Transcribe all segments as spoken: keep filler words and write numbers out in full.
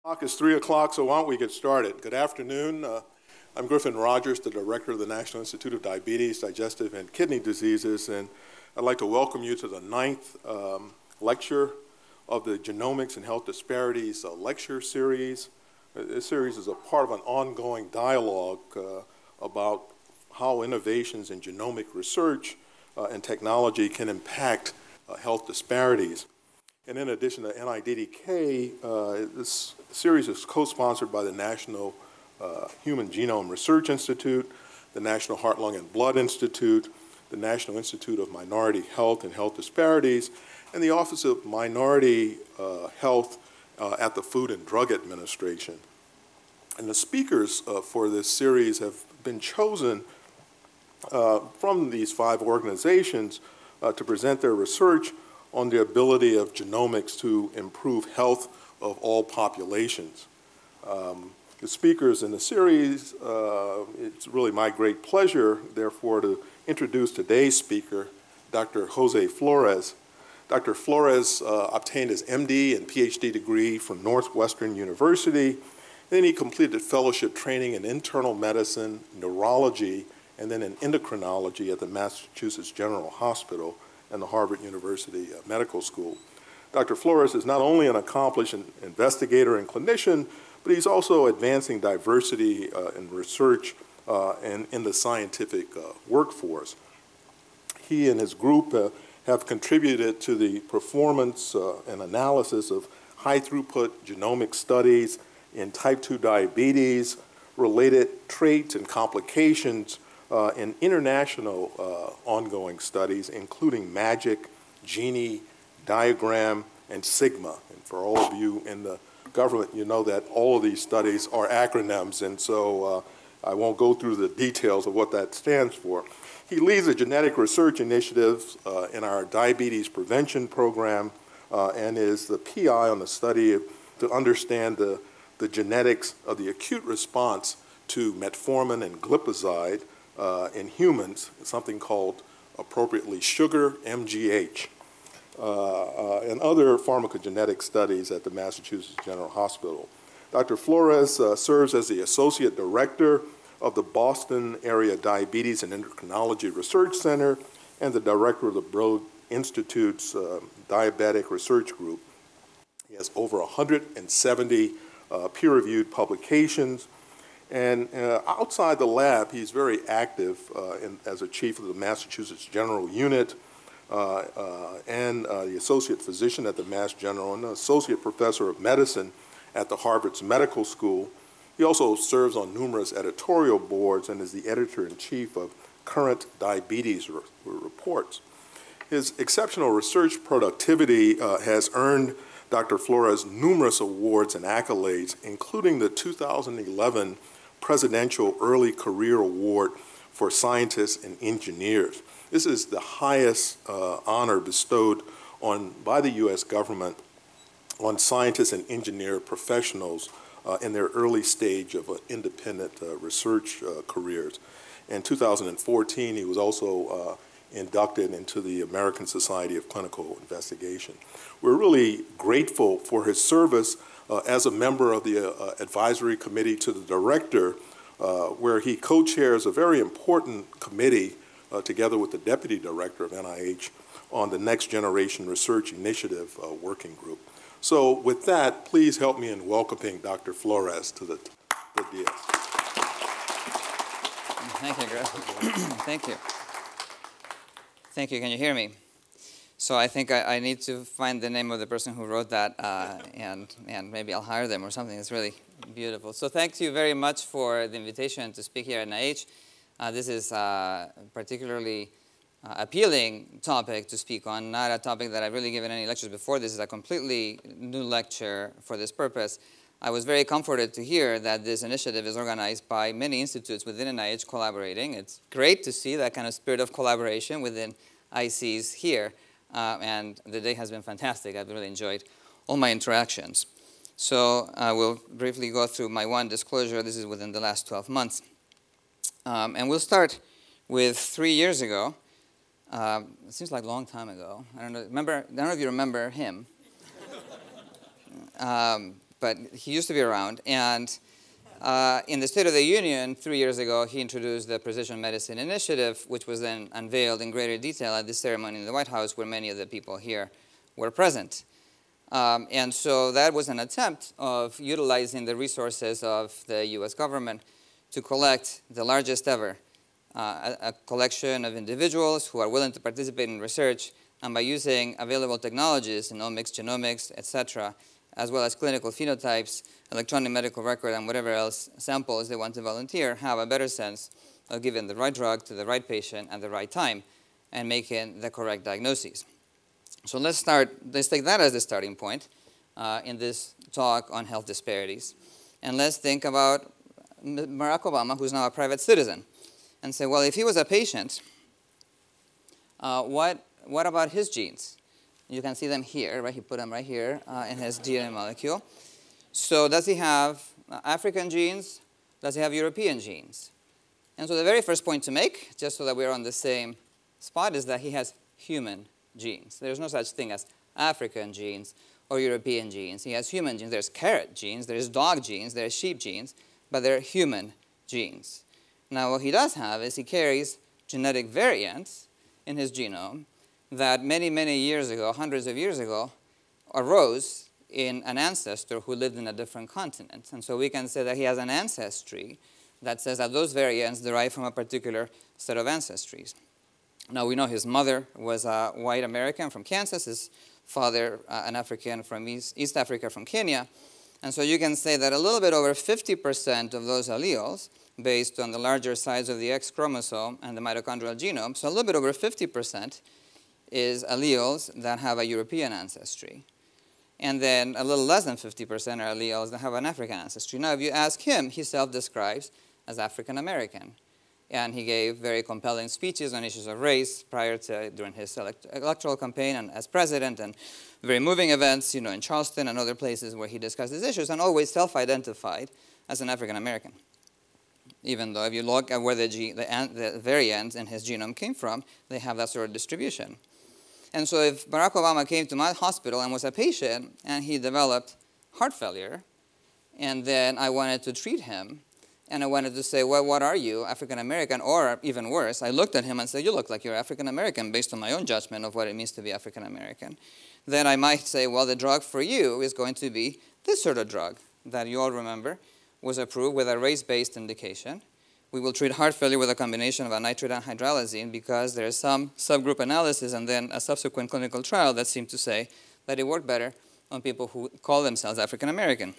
Clock is three o'clock, so why don't we get started? Good afternoon. Uh, I'm Griffin Rogers, the director of the National Institute of Diabetes, Digestive, and Kidney Diseases, and I'd like to welcome you to the ninth um, lecture of the Genomics and Health Disparities uh, lecture series. Uh, this series is a part of an ongoing dialogue uh, about how innovations in genomic research uh, and technology can impact uh, health disparities. And in addition to N I D D K, uh, this series is co-sponsored by the National uh, Human Genome Research Institute, the National Heart, Lung, and Blood Institute, the National Institute of Minority Health and Health Disparities, and the Office of Minority uh, Health uh, at the Food and Drug Administration. And the speakers uh, for this series have been chosen uh, from these five organizations uh, to present their research on the ability of genomics to improve health of all populations. Um, the speakers in the series, uh, it's really my great pleasure, therefore, to introduce today's speaker, Doctor Jose Florez. Doctor Florez uh, obtained his M D and P H D degree from Northwestern University. Then he completed fellowship training in internal medicine, neurology, and then in endocrinology at the Massachusetts General Hospital and the Harvard University uh, Medical School. Doctor Florez is not only an accomplished investigator and clinician, but he's also advancing diversity uh, in research uh, and in the scientific uh, workforce. He and his group uh, have contributed to the performance uh, and analysis of high-throughput genomic studies in type two diabetes, related traits and complications, Uh, in international uh, ongoing studies, including MAGIC, GENIE, DIAGRAM, and SIGMA. And for all of you in the government, you know that all of these studies are acronyms, and so uh, I won't go through the details of what that stands for. He leads a genetic research initiative uh, in our diabetes prevention program uh, and is the P I on the study of, to understand the, the genetics of the acute response to metformin and glipizide Uh, in humans, something called appropriately sugar M G H, uh, uh, and other pharmacogenetic studies at the Massachusetts General Hospital. Doctor Florez uh, serves as the Associate Director of the Boston Area Diabetes and Endocrinology Research Center and the Director of the Broad Institute's uh, Diabetic Research Group. He has over one hundred seventy uh, peer-reviewed publications. And uh, outside the lab, he's very active uh, in, as a chief of the Massachusetts General Unit uh, uh, and uh, the associate physician at the Mass General and the associate professor of medicine at the Harvard's Medical School. He also serves on numerous editorial boards and is the editor-in-chief of Current Diabetes Re Reports. His exceptional research productivity uh, has earned Doctor Florez numerous awards and accolades, including the two thousand eleven Presidential Early Career Award for Scientists and Engineers. This is the highest uh, honor bestowed on by the U S government on scientists and engineer professionals uh, in their early stage of uh, independent uh, research uh, careers. In two thousand fourteen, he was also uh, inducted into the American Society of Clinical Investigation. We're really grateful for his service Uh, as a member of the uh, advisory committee to the director, uh, where he co-chairs a very important committee uh, together with the deputy director of N I H on the Next Generation Research Initiative uh, working group. So with that, please help me in welcoming Doctor Florez to the, the dais. Thank you, Griff. Thank you. Thank you. Can you hear me? So I think I, I need to find the name of the person who wrote that, uh, and, and maybe I'll hire them or something. It's really beautiful. So thank you very much for the invitation to speak here at N I H. Uh, this is a particularly uh, appealing topic to speak on, not a topic that I've really given any lectures before. This is a completely new lecture for this purpose. I was very comforted to hear that this initiative is organized by many institutes within N I H collaborating. It's great to see that kind of spirit of collaboration within I Cs here. Uh, and the day has been fantastic. I've really enjoyed all my interactions. So I will briefly go through my one disclosure. This is within the last twelve months. Um, and we'll start with three years ago. Um, it seems like a long time ago. I don't know, remember, I don't know if you remember him. um, but he used to be around. And uh, in the State of the Union, three years ago, he introduced the Precision Medicine Initiative, which was then unveiled in greater detail at this ceremony in the White House, where many of the people here were present. Um, and so that was an attempt of utilizing the resources of the U S government to collect the largest ever uh, a, a collection of individuals who are willing to participate in research, and by using available technologies, omics, genomics, et cetera, as well as clinical phenotypes, electronic medical record, and whatever else samples they want to volunteer, have a better sense of giving the right drug to the right patient at the right time and making the correct diagnoses. So let's start, let's take that as the starting point uh, in this talk on health disparities. And let's think about Barack Obama, who's now a private citizen, and say, well, if he was a patient, uh, what, what about his genes? You can see them here, right? He put them right here uh, in his D N A molecule. So does he have African genes? Does he have European genes? And so the very first point to make, just so that we're on the same spot, is that he has human genes. There's no such thing as African genes or European genes. He has human genes. There's carrot genes, there's dog genes, there's sheep genes, but they're human genes. Now what he does have is he carries genetic variants in his genome that many, many years ago, hundreds of years ago, arose in an ancestor who lived in a different continent. And so we can say that he has an ancestry that says that those variants derive from a particular set of ancestries. Now we know his mother was a white American from Kansas, his father uh, an African from East, East Africa from Kenya. And so you can say that a little bit over fifty percent of those alleles, based on the larger size of the X chromosome and the mitochondrial genome, so a little bit over fifty percent is alleles that have a European ancestry. And then a little less than fifty percent are alleles that have an African ancestry. Now, if you ask him, he self-describes as African American. And he gave very compelling speeches on issues of race prior to, during his elect electoral campaign and as president, and very moving events, you know, in Charleston and other places where he discussed these issues, and always self-identified as an African American. Even though if you look at where the, G, the, the variants in his genome came from, they have that sort of distribution. And so if Barack Obama came to my hospital and was a patient and he developed heart failure, and then I wanted to treat him, and I wanted to say, well, what are you, African American? Or even worse, I looked at him and said, you look like you're African American based on my own judgment of what it means to be African American. Then I might say, well, the drug for you is going to be this sort of drug that you all remember was approved with a race-based indication. We will treat heart failure with a combination of a nitrate and hydralazine because there is some subgroup analysis and then a subsequent clinical trial that seemed to say that it worked better on people who call themselves African American.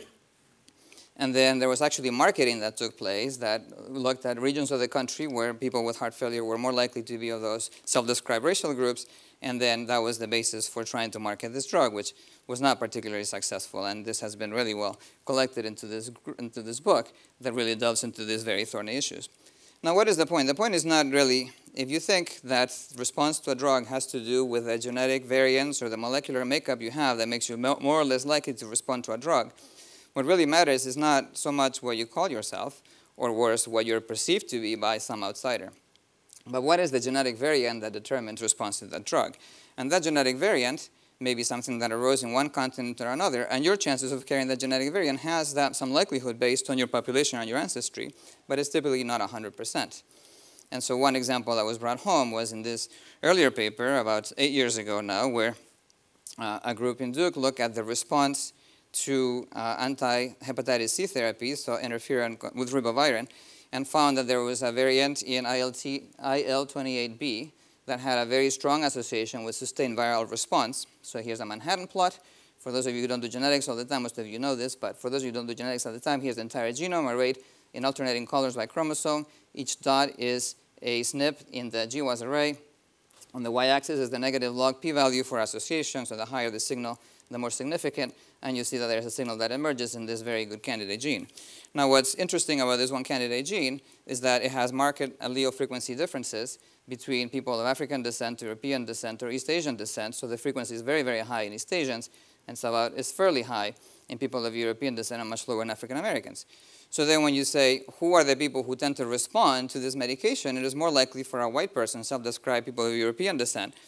And then there was actually marketing that took place that looked at regions of the country where people with heart failure were more likely to be of those self-described racial groups, and then that was the basis for trying to market this drug, which was not particularly successful, and this has been really well collected into this, into this book that really delves into these very thorny issues. Now, what is the point? The point is not really, if you think that response to a drug has to do with the genetic variants or the molecular makeup you have that makes you more or less likely to respond to a drug, what really matters is not so much what you call yourself, or worse, what you're perceived to be by some outsider. But what is the genetic variant that determines response to that drug? And that genetic variant may be something that arose in one continent or another, and your chances of carrying that genetic variant has that some likelihood based on your population and your ancestry, but it's typically not one hundred percent. And so one example that was brought home was in this earlier paper about eight years ago now, where uh, a group in Duke looked at the response to uh, anti-hepatitis C therapies, so interferon with ribavirin, and found that there was a variant in I L twenty-eight B that had a very strong association with sustained viral response. So here's a Manhattan plot. For those of you who don't do genetics all the time, most of you know this, but for those of you who don't do genetics all the time, here's the entire genome arrayed in alternating colors by chromosome. Each dot is a S N P in the G W A S array. On the y-axis is the negative log p-value for association, so the higher the signal, the more significant, and you see that there's a signal that emerges in this very good candidate gene. Now, what's interesting about this one candidate gene is that it has marked allele frequency differences between people of African descent, European descent, or East Asian descent, so the frequency is very, very high in East Asians, and so about is fairly high in people of European descent and much lower in African Americans. So then when you say, who are the people who tend to respond to this medication, it is more likely for a white person, self-described people of European descent,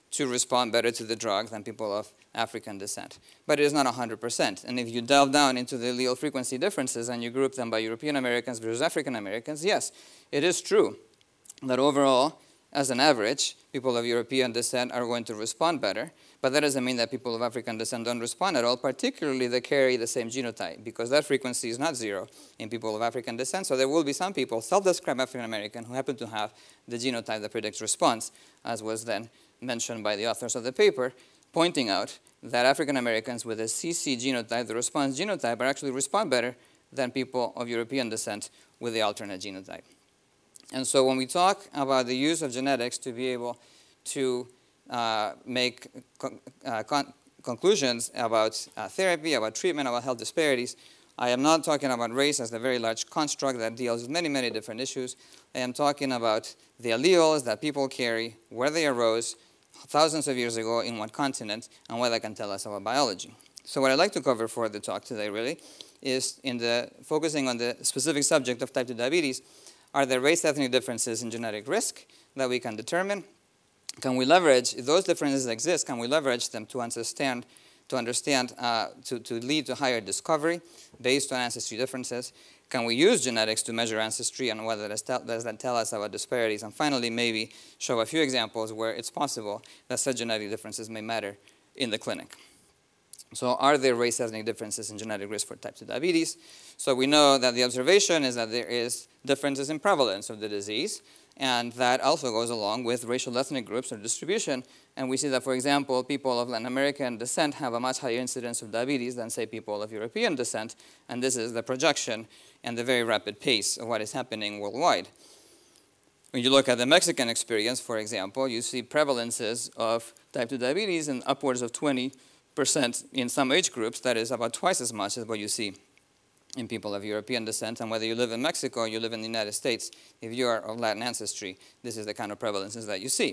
to respond better to the drug than people of African descent. But it is not one hundred percent. And if you delve down into the allele frequency differences and you group them by European Americans versus African Americans, yes, it is true that overall, as an average, people of European descent are going to respond better. But that doesn't mean that people of African descent don't respond at all, particularly they carry the same genotype, because that frequency is not zero in people of African descent. So there will be some people, self-described African American, who happen to have the genotype that predicts response, as was then mentioned by the authors of the paper, pointing out that African Americans with a C C genotype, the response genotype, are actually respond better than people of European descent with the alternate genotype. And so when we talk about the use of genetics to be able to uh, make con uh, con conclusions about uh, therapy, about treatment, about health disparities, I am not talking about race as the very large construct that deals with many, many different issues. I am talking about the alleles that people carry, where they arose thousands of years ago in one continent, and what that can tell us about biology. So what I'd like to cover for the talk today really is in the focusing on the specific subject of type two diabetes. Are there race ethnic differences in genetic risk that we can determine? Can we leverage, if those differences exist, can we leverage them to understand, to, understand, uh, to, to lead to higher discovery based on ancestry differences? Can we use genetics to measure ancestry, and what does that tell us about disparities? And finally, maybe show a few examples where it's possible that such genetic differences may matter in the clinic. So are there race ethnic differences in genetic risk for type two diabetes? So we know that the observation is that there is differences in prevalence of the disease, and that also goes along with racial ethnic groups or distribution. And we see that, for example, people of Latin American descent have a much higher incidence of diabetes than, say, people of European descent, and this is the projection and the very rapid pace of what is happening worldwide. When you look at the Mexican experience, for example, you see prevalences of type two diabetes in upwards of twenty percent in some age groups. That is about twice as much as what you see in people of European descent. And whether you live in Mexico or you live in the United States, if you are of Latin ancestry, this is the kind of prevalences that you see.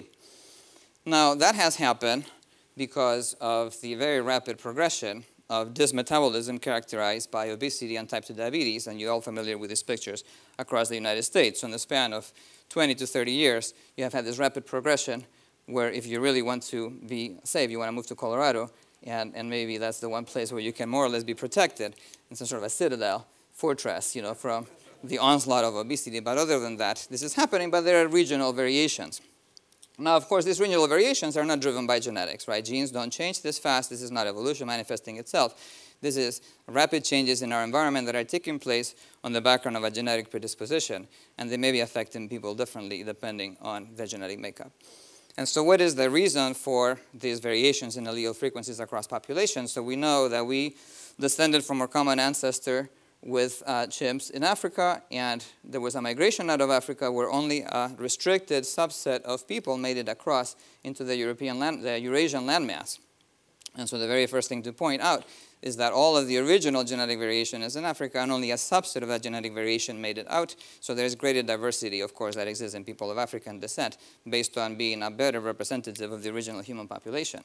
Now, that has happened because of the very rapid progression of dysmetabolism characterized by obesity and type two diabetes, and you're all familiar with these pictures across the United States. So in the span of twenty to thirty years, you have had this rapid progression where if you really want to be safe, you want to move to Colorado, And, and maybe that's the one place where you can more or less be protected in some sort of a citadel, fortress, you know, from the onslaught of obesity. But other than that, this is happening, but there are regional variations. Now, of course, these regional variations are not driven by genetics, right? Genes don't change this fast. This is not evolution manifesting itself. This is rapid changes in our environment that are taking place on the background of a genetic predisposition, and they may be affecting people differently depending on their genetic makeup. And so what is the reason for these variations in allele frequencies across populations? So we know that we descended from our common ancestor with uh, chimps in Africa, and there was a migration out of Africa where only a restricted subset of people made it across into the European land, the Eurasian landmass. And so the very first thing to point out is that all of the original genetic variation is in Africa, and only a subset of that genetic variation made it out. So there's greater diversity, of course, that exists in people of African descent based on being a better representative of the original human population.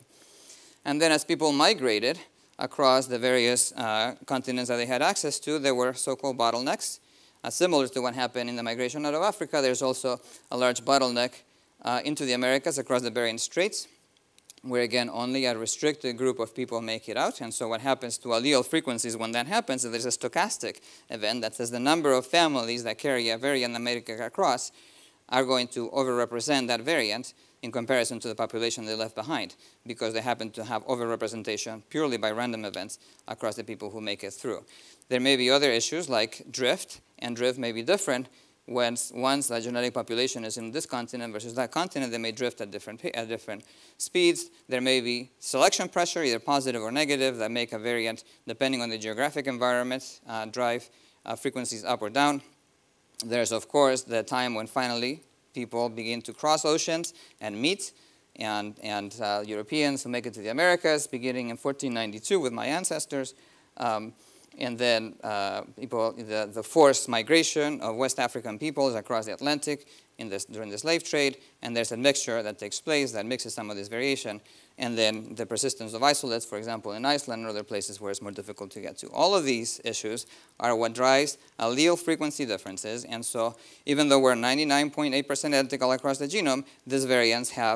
And then as people migrated across the various uh, continents that they had access to, there were so-called bottlenecks. Uh, similar to what happened in the migration out of Africa, there's also a large bottleneck uh, into the Americas across the Bering Straits, where, again, only a restricted group of people make it out. And so what happens to allele frequencies when that happens is there's a stochastic event that says the number of families that carry a variant that make it across are going to overrepresent that variant in comparison to the population they left behind, because they happen to have overrepresentation purely by random events across the people who make it through. There may be other issues like drift, and drift may be different. When once the genetic population is in this continent versus that continent, they may drift at different, at different speeds. There may be selection pressure, either positive or negative, that make a variant, depending on the geographic environment, uh, drive uh, frequencies up or down. There's, of course, the time when finally people begin to cross oceans and meet, and, and uh, Europeans who make it to the Americas, beginning in fourteen ninety-two with my ancestors. Um, And then uh, people, the, the forced migration of West African peoples across the Atlantic in this, during the slave trade, and there's a mixture that takes place that mixes some of this variation, and then the persistence of isolates, for example, in Iceland and other places where it's more difficult to get to. All of these issues are what drives allele frequency differences, and so even though we're ninety-nine point eight percent identical across the genome, these variants have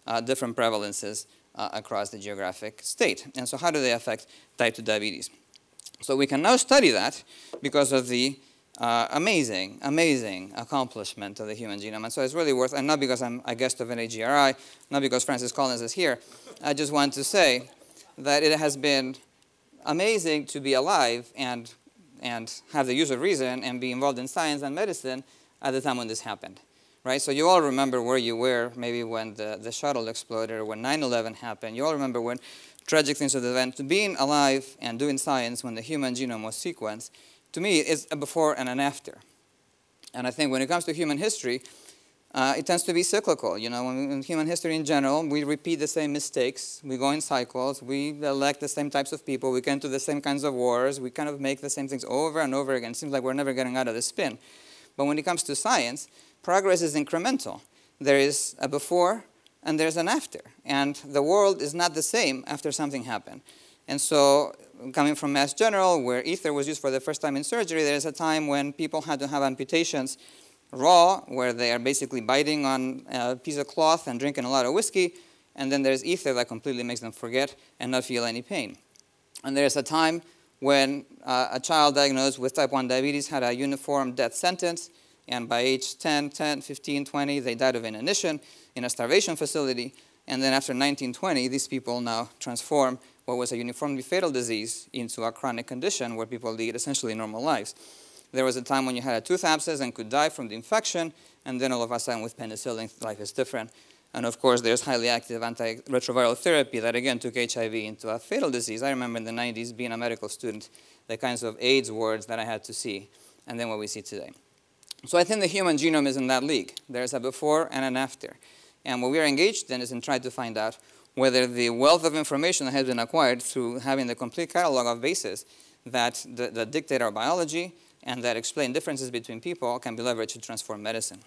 uh, different prevalences uh, across the geographic state. And so how do they affect type two diabetes? So we can now study that because of the uh, amazing, amazing accomplishment of the human genome. And so it's really worth, and not because I'm a guest of N A G R I, not because Francis Collins is here. I just want to say that it has been amazing to be alive and, and have the use of reason and be involved in science and medicine at the time when this happened. Right? So you all remember where you were maybe when the, the shuttle exploded or when nine eleven happened. You all remember when tragic things of the event. Being alive and doing science when the human genome was sequenced, to me, is a before and an after. And I think when it comes to human history, uh, it tends to be cyclical. You know, when, in human history in general, we repeat the same mistakes. We go in cycles. We elect the same types of people. We get into the same kinds of wars. We kind of make the same things over and over again. It seems like we're never getting out of the spin. But when it comes to science, progress is incremental. There is a before and there's an after. And the world is not the same after something happened. And so coming from Mass General, where ether was used for the first time in surgery, there's a time when people had to have amputations raw, where they are basically biting on a piece of cloth and drinking a lot of whiskey. And then there's ether that completely makes them forget and not feel any pain. And there's a time when uh, a child diagnosed with type one diabetes had a uniform death sentence. And by age ten, ten, fifteen, twenty, they died of inanition in a starvation facility. And then after nineteen twenty, these people now transform what was a uniformly fatal disease into a chronic condition where people lead essentially normal lives. There was a time when you had a tooth abscess and could die from the infection, and then all of a sudden with penicillin, life is different. And of course, there's highly active antiretroviral therapy that again took H I V into a fatal disease. I remember in the nineties being a medical student, the kinds of AIDS wards that I had to see, and then what we see today. So I think the human genome is in that league. There's a before and an after. And what we are engaged in is in trying to find out whether the wealth of information that has been acquired through having the complete catalog of bases that, that, that dictate our biology and that explain differences between people can be leveraged to transform medicine.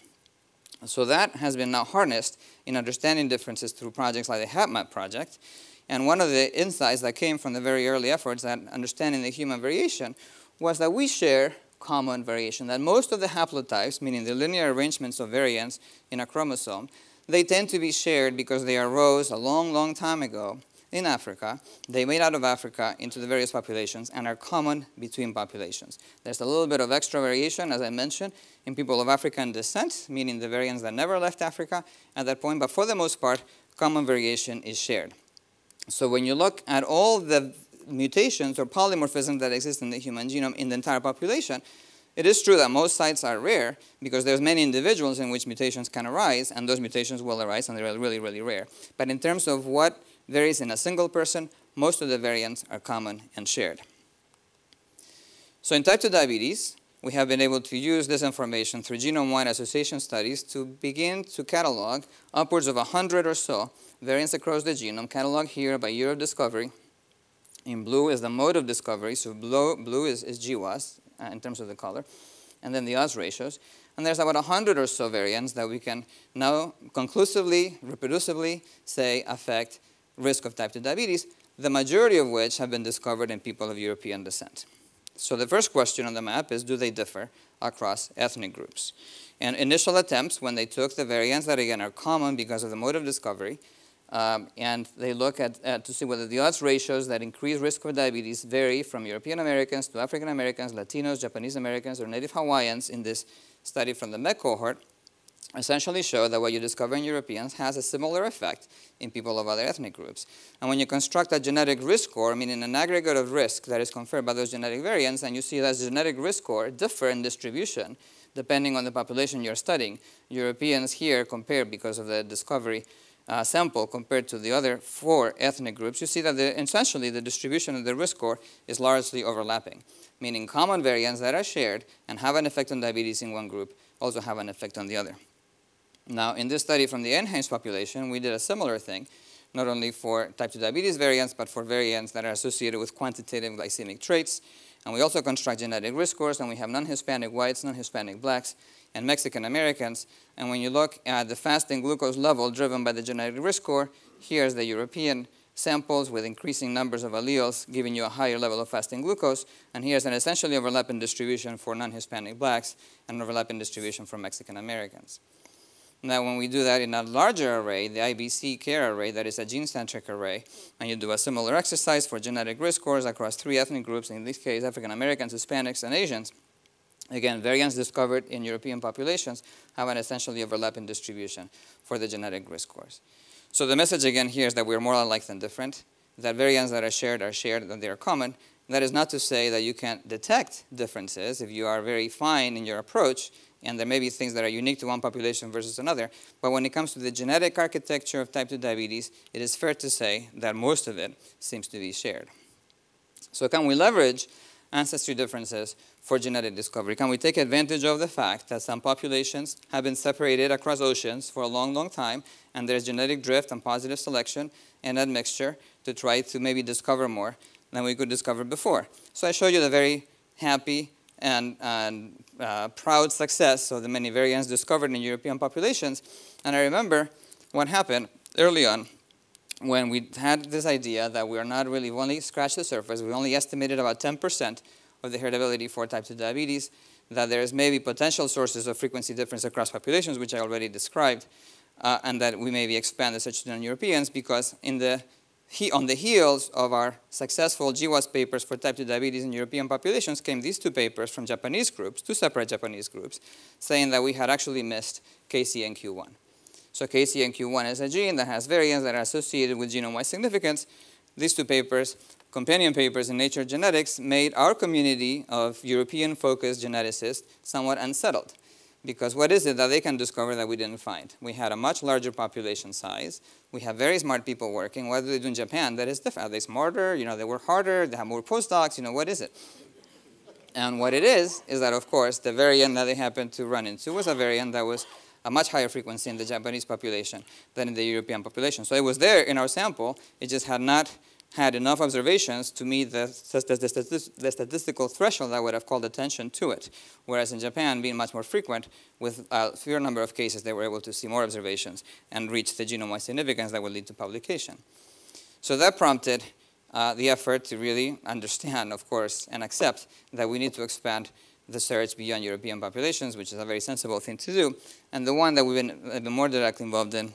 So that has been now harnessed in understanding differences through projects like the HapMap project. And one of the insights that came from the very early efforts at understanding the human variation was that we share common variation, that most of the haplotypes, meaning the linear arrangements of variants in a chromosome, they tend to be shared because they arose a long, long time ago in Africa. They made out of Africa into the various populations and are common between populations. There's a little bit of extra variation, as I mentioned, in people of African descent, meaning the variants that never left Africa at that point, but for the most part, common variation is shared. So when you look at all the mutations or polymorphisms that exist in the human genome in the entire population, it is true that most sites are rare because there's many individuals in which mutations can arise, and those mutations will arise, and they're really, really rare. But in terms of what varies in a single person, most of the variants are common and shared. So in type two diabetes, we have been able to use this information through genome-wide association studies to begin to catalog upwards of one hundred or so variants across the genome, cataloged here by year of discovery. In blue is the mode of discovery, so blue, blue is, is G W A S uh, in terms of the color, and then the odds ratios. And there's about one hundred or so variants that we can now conclusively, reproducibly say affect risk of type two diabetes, the majority of which have been discovered in people of European descent. So the first question on the map is, do they differ across ethnic groups? And initial attempts, when they took the variants that again are common because of the mode of discovery, Um, and they look at, at to see whether the odds ratios that increase risk for diabetes vary from European Americans to African Americans, Latinos, Japanese Americans, or Native Hawaiians in this study from the M E C cohort, essentially show that what you discover in Europeans has a similar effect in people of other ethnic groups. And when you construct a genetic risk score, meaning an aggregate of risk that is conferred by those genetic variants, and you see that genetic risk score differ in distribution depending on the population you're studying. Europeans here compare because of the discovery Uh, sample compared to the other four ethnic groups, you see that the, essentially the distribution of the risk score is largely overlapping, meaning common variants that are shared and have an effect on diabetes in one group also have an effect on the other. Now, in this study from the enhanced population, we did a similar thing, not only for type two diabetes variants, but for variants that are associated with quantitative glycemic traits. And we also construct genetic risk scores, and we have non-Hispanic whites, non-Hispanic blacks, and Mexican Americans. And when you look at the fasting glucose level driven by the genetic risk score, here's the European samples with increasing numbers of alleles giving you a higher level of fasting glucose. And here's an essentially overlapping distribution for non-Hispanic blacks and overlapping distribution for Mexican Americans. Now, when we do that in a larger array, the I B C care array, that is a gene-centric array, and you do a similar exercise for genetic risk scores across three ethnic groups, in this case, African Americans, Hispanics, and Asians, again, variants discovered in European populations have an essentially overlapping distribution for the genetic risk scores. So the message again here is that we're more alike than different, that variants that are shared are shared, that they are common. That is not to say that you can't detect differences if you are very fine in your approach, and there may be things that are unique to one population versus another. But when it comes to the genetic architecture of type two diabetes, it is fair to say that most of it seems to be shared. So can we leverage ancestry differences for genetic discovery? Can we take advantage of the fact that some populations have been separated across oceans for a long, long time, and there's genetic drift and positive selection and admixture to try to maybe discover more than we could discover before? So I show you the very happy and, and uh, proud success of the many variants discovered in European populations. And I remember what happened early on when we had this idea that we are not really, we only scratched the surface, we only estimated about ten percent of the heritability for type two diabetes, that there is maybe potential sources of frequency difference across populations, which I already described, uh, and that we maybe expand the search to non-Europeans, because in the, he, on the heels of our successful G W A S papers for type two diabetes in European populations came these two papers from Japanese groups, two separate Japanese groups, saying that we had actually missed K C N Q one. So K C N Q one is a gene that has variants that are associated with genome-wide significance. These two papers, companion papers in Nature Genetics, made our community of European-focused geneticists somewhat unsettled. Because what is it that they can discover that we didn't find? We had a much larger population size. We have very smart people working. What do they do in Japan that is different? Are they smarter? You know, they work harder? They have more postdocs? You know, what is it? And what it is, is that, of course, the variant that they happened to run into was a variant that was a much higher frequency in the Japanese population than in the European population. So it was there in our sample. It just had not had enough observations to meet the, the, the, the statistical threshold that would have called attention to it. Whereas in Japan, being much more frequent, with a fewer number of cases, they were able to see more observations and reach the genome-wide significance that would lead to publication. So that prompted uh, the effort to really understand, of course, and accept that we need to expand the search beyond European populations, which is a very sensible thing to do. And the one that we've been, been more directly involved in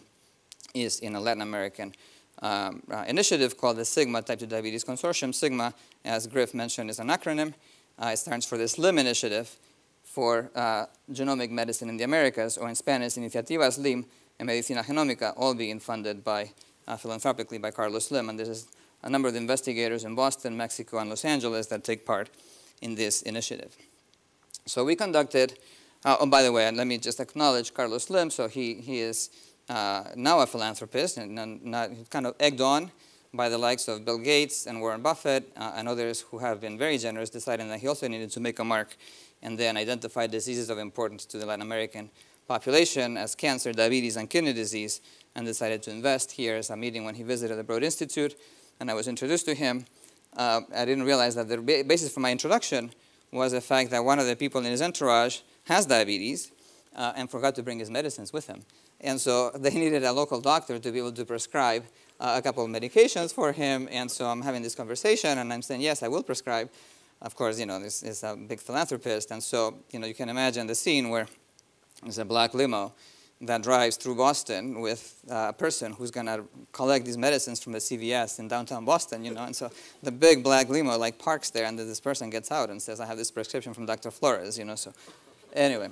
is in a Latin American um, uh, initiative called the SIGMA Type two Diabetes Consortium. SIGMA, as Griff mentioned, is an acronym. Uh, it stands for the SLIM initiative for uh, genomic medicine in the Americas, or in Spanish, Iniciativa SLIM en Medicina Genómica, all being funded by, uh, philanthropically by Carlos Slim. And this is a number of investigators in Boston, Mexico, and Los Angeles that take part in this initiative. So we conducted, uh, oh, by the way, let me just acknowledge Carlos Slim. So he, he is uh, now a philanthropist, and, and not, kind of egged on by the likes of Bill Gates and Warren Buffett uh, and others who have been very generous, deciding that he also needed to make a mark and then identify diseases of importance to the Latin American population as cancer, diabetes, and kidney disease, and decided to invest. Here is a meeting when he visited the Broad Institute, and I was introduced to him. Uh, I didn't realize that the basis for my introduction was the fact that one of the people in his entourage has diabetes uh, and forgot to bring his medicines with him. And so they needed a local doctor to be able to prescribe uh, a couple of medications for him. And so I'm having this conversation, and I'm saying, yes, I will prescribe. Of course, you know, this is a big philanthropist. And so, you know, you can imagine the scene where there's a black limo that drives through Boston with uh, a person who's going to collect these medicines from the C V S in downtown Boston, you know. And so the big black limo like parks there, and then this person gets out and says, I have this prescription from Doctor Florez, you know. So anyway.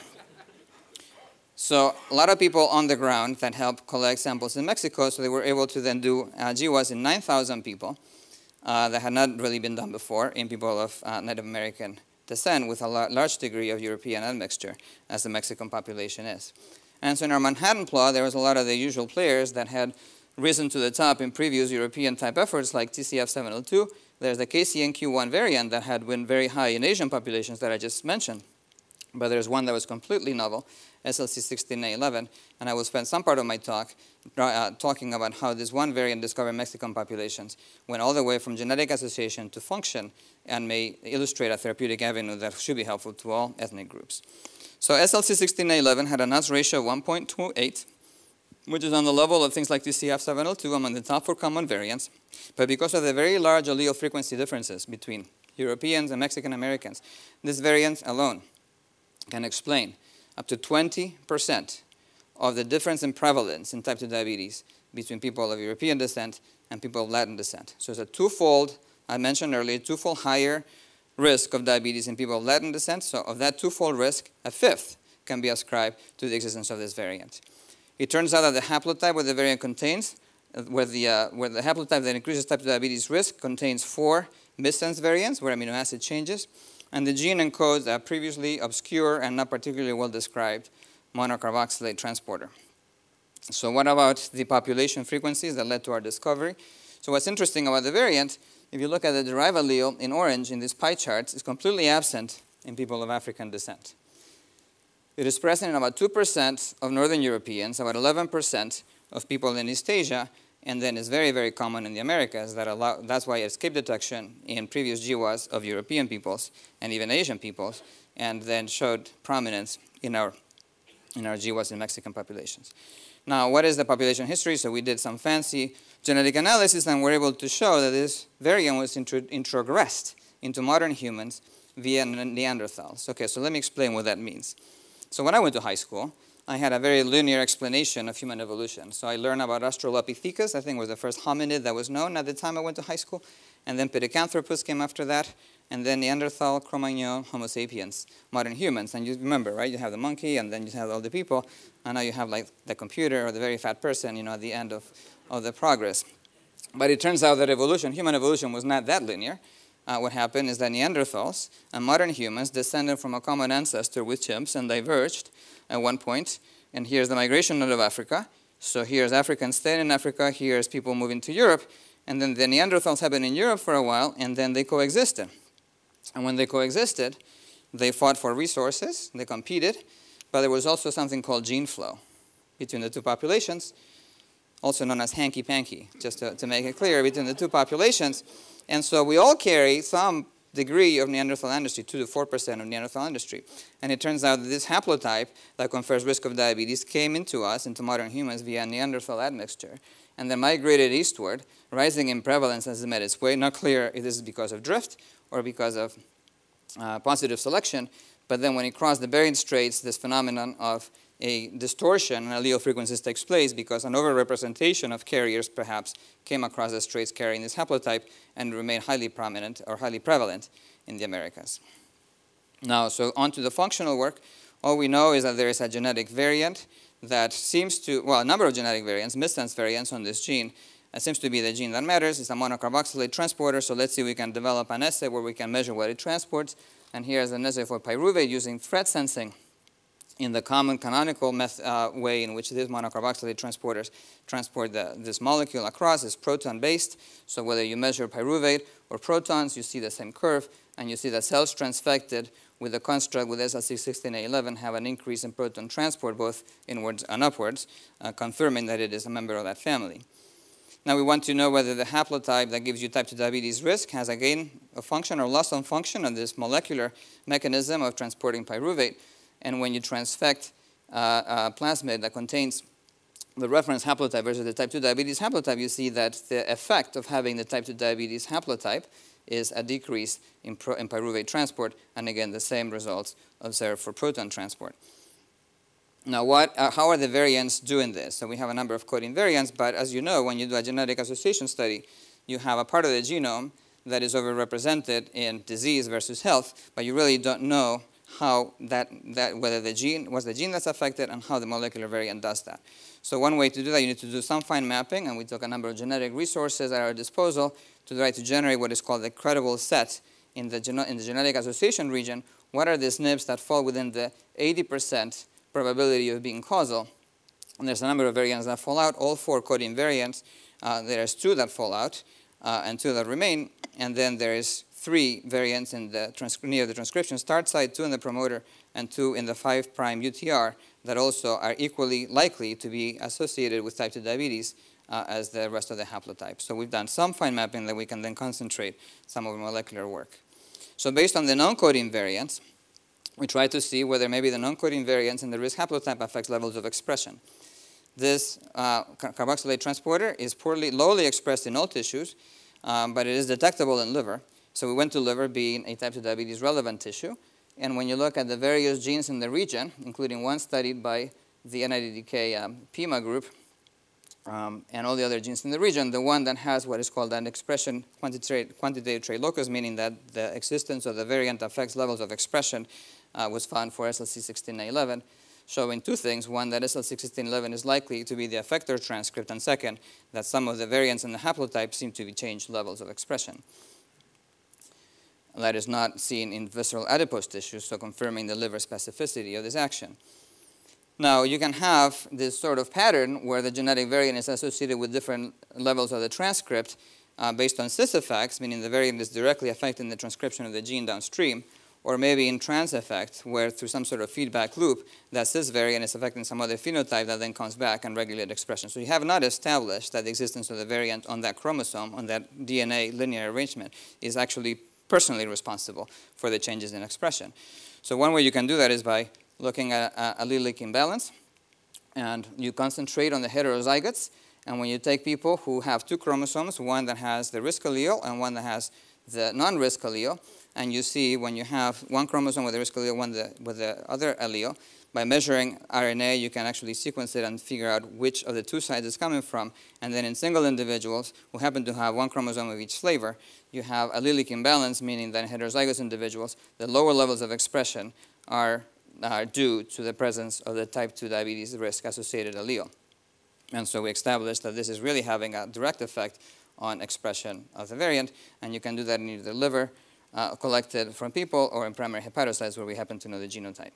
So a lot of people on the ground that helped collect samples in Mexico, so they were able to then do uh, G W A S in nine thousand people uh, that had not really been done before, in people of uh, Native American descent with a large degree of European admixture, as the Mexican population is. And so in our Manhattan plot, there was a lot of the usual players that had risen to the top in previous European-type efforts, like T C F seven oh two. There's the K C N Q one variant that had been very high in Asian populations that I just mentioned. But there's one that was completely novel, S L C sixteen A eleven, and I will spend some part of my talk uh, talking about how this one variant discovered in Mexican populations went all the way from genetic association to function and may illustrate a therapeutic avenue that should be helpful to all ethnic groups. So S L C sixteen A eleven had an odds ratio of one point two eight, which is on the level of things like T C F seven oh two, among the top four common variants. But because of the very large allele frequency differences between Europeans and Mexican Americans, this variant alone can explain up to twenty percent of the difference in prevalence in type two diabetes between people of European descent and people of Latin descent. So it's a twofold, I mentioned earlier, twofold higher risk of diabetes in people of Latin descent. So of that twofold risk, a fifth can be ascribed to the existence of this variant. It turns out that the haplotype where the variant contains, uh, where, the, uh, where the haplotype that increases type two diabetes risk contains four missense variants where amino acid changes, and the gene encodes a previously obscure and not particularly well described monocarboxylate transporter. So what about the population frequencies that led to our discovery? So what's interesting about the variant, if you look at the derived allele in orange in these pie charts, it's completely absent in people of African descent. It is present in about two percent of Northern Europeans, about eleven percent of people in East Asia, and then it's very, very common in the Americas. That allow, that's why escape detection in previous G W A S of European peoples and even Asian peoples, and then showed prominence in our, in our G W A S in Mexican populations. Now, what is the population history? So we did some fancy genetic analysis, and we're able to show that this variant was intro introgressed into modern humans via Neanderthals. Okay, so let me explain what that means. So when I went to high school, I had a very linear explanation of human evolution. So I learned about Australopithecus, I think was the first hominid that was known at the time I went to high school, and then Pithecanthropus came after that, and then Neanderthal, Cro-Magnon, Homo sapiens, modern humans. And you remember, right? You have the monkey, and then you have all the people, and now you have like the computer or the very fat person, you know, at the end of, of the progress. But it turns out that evolution, human evolution, was not that linear. Uh, what happened is that Neanderthals and modern humans descended from a common ancestor with chimps and diverged at one point. And here's the migration node of Africa. So here's Africans staying in Africa. Here's people moving to Europe. And then the Neanderthals have been in Europe for a while, and then they coexisted. And when they coexisted, they fought for resources. They competed. But there was also something called gene flow between the two populations, also known as hanky-panky, just to, to make it clear, between the two populations. And so we all carry some degree of Neanderthal ancestry, two to four percent of Neanderthal ancestry. And it turns out that this haplotype that confers risk of diabetes came into us, into modern humans, via Neanderthal admixture, and then migrated eastward, rising in prevalence as it made its way. Not clear if this is because of drift or because of uh, positive selection, but then when it crossed the Bering Straits, this phenomenon of a distortion in allele frequencies takes place because an overrepresentation of carriers perhaps came across the straits carrying this haplotype and remained highly prominent or highly prevalent in the Americas. Now, so on to the functional work. All we know is that there is a genetic variant that seems to, well, a number of genetic variants, missense variants on this gene. It seems to be the gene that matters. It's a monocarboxylate transporter, so let's see if we can develop an assay where we can measure what it transports. And here's an assay for pyruvate using thread sensing in the common canonical method, uh, way in which these monocarboxylate transporters transport the, this molecule across is proton-based. So whether you measure pyruvate or protons, you see the same curve, and you see that cells transfected with the construct with S L C sixteen A eleven have an increase in proton transport, both inwards and upwards, uh, confirming that it is a member of that family. Now we want to know whether the haplotype that gives you type two diabetes risk has a gain of function or loss of function on this molecular mechanism of transporting pyruvate. And when you transfect uh, a plasmid that contains the reference haplotype versus the type two diabetes haplotype, you see that the effect of having the type two diabetes haplotype is a decrease in, pro in pyruvate transport, and again, the same results observed for proton transport. Now, what, uh, how are the variants doing this? So we have a number of coding variants, but as you know, when you do a genetic association study, you have a part of the genome that is overrepresented in disease versus health, but you really don't know how that, that, whether the gene was the gene that's affected and how the molecular variant does that. So one way to do that, you need to do some fine mapping, and we took a number of genetic resources at our disposal to try to generate what is called the credible set in the, in the genetic association region. What are the S N Ps that fall within the eighty percent probability of being causal? And there's a number of variants that fall out, all four coding variants. Uh, there's two that fall out uh, and two that remain, and then there is three variants in the near the transcription start site, two in the promoter, and two in the five prime U T R that also are equally likely to be associated with type two diabetes uh, as the rest of the haplotypes. So we've done some fine mapping that we can then concentrate some of the molecular work. So based on the non-coding variants, we try to see whether maybe the non-coding variants in the risk haplotype affects levels of expression. This uh, carboxylate transporter is poorly, lowly expressed in all tissues, um, but it is detectable in liver. So we went to liver being a type two diabetes relevant tissue. And when you look at the various genes in the region, including one studied by the N I D D K um, P I M A group, um, and all the other genes in the region, the one that has what is called an expression quantitative, quantitative trait locus, meaning that the existence of the variant affects levels of expression, uh, was found for S L C sixteen eleven, showing two things. One, that S L C sixteen eleven is likely to be the effector transcript, and second, that some of the variants in the haplotype seem to be changed levels of expression. That is not seen in visceral adipose tissues, so confirming the liver specificity of this action. Now, you can have this sort of pattern where the genetic variant is associated with different levels of the transcript uh, based on cis effects, meaning the variant is directly affecting the transcription of the gene downstream, or maybe in trans effect, where through some sort of feedback loop, that cis variant is affecting some other phenotype that then comes back and regulates expression. So you have not established that the existence of the variant on that chromosome, on that D N A linear arrangement, is actually personally responsible for the changes in expression. So one way you can do that is by looking at uh, allelic imbalance, and you concentrate on the heterozygotes, and when you take people who have two chromosomes, one that has the risk allele and one that has the non-risk allele, and you see when you have one chromosome with the risk allele, one the, with the other allele, by measuring R N A, you can actually sequence it and figure out which of the two sides it's coming from. And then in single individuals who happen to have one chromosome of each flavor, you have allelic imbalance, meaning that in heterozygous individuals, the lower levels of expression are, are due to the presence of the type two diabetes risk-associated allele. And so we established that this is really having a direct effect on expression of the variant, and you can do that in either the liver uh, collected from people or in primary hepatocytes where we happen to know the genotype.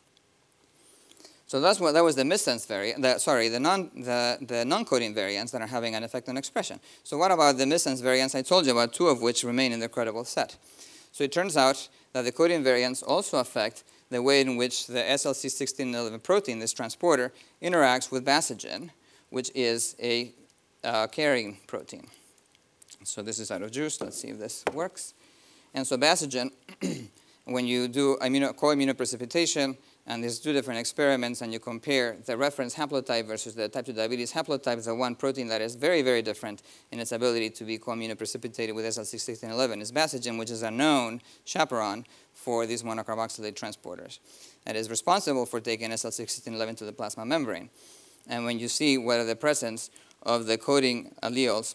So that's what, that was the missense variant, the, sorry, the, non, the, the non-coding variants that are having an effect on expression. So what about the missense variants? I told you about two of which remain in the credible set. So it turns out that the coding variants also affect the way in which the S L C sixteen eleven protein, this transporter, interacts with basogen, which is a uh, carrying protein. So this is out of juice. Let's see if this works. And so basogen, when you do immuno, co-immunoprecipitation, and there's two different experiments, and you compare the reference haplotype versus the type two diabetes haplotype, the one protein that is very, very different in its ability to be co-immunoprecipitated with S L C sixteen eleven is basogen, which is a known chaperone for these monocarboxylate transporters. That is responsible for taking S L C sixteen eleven to the plasma membrane. And when you see whether the presence of the coding alleles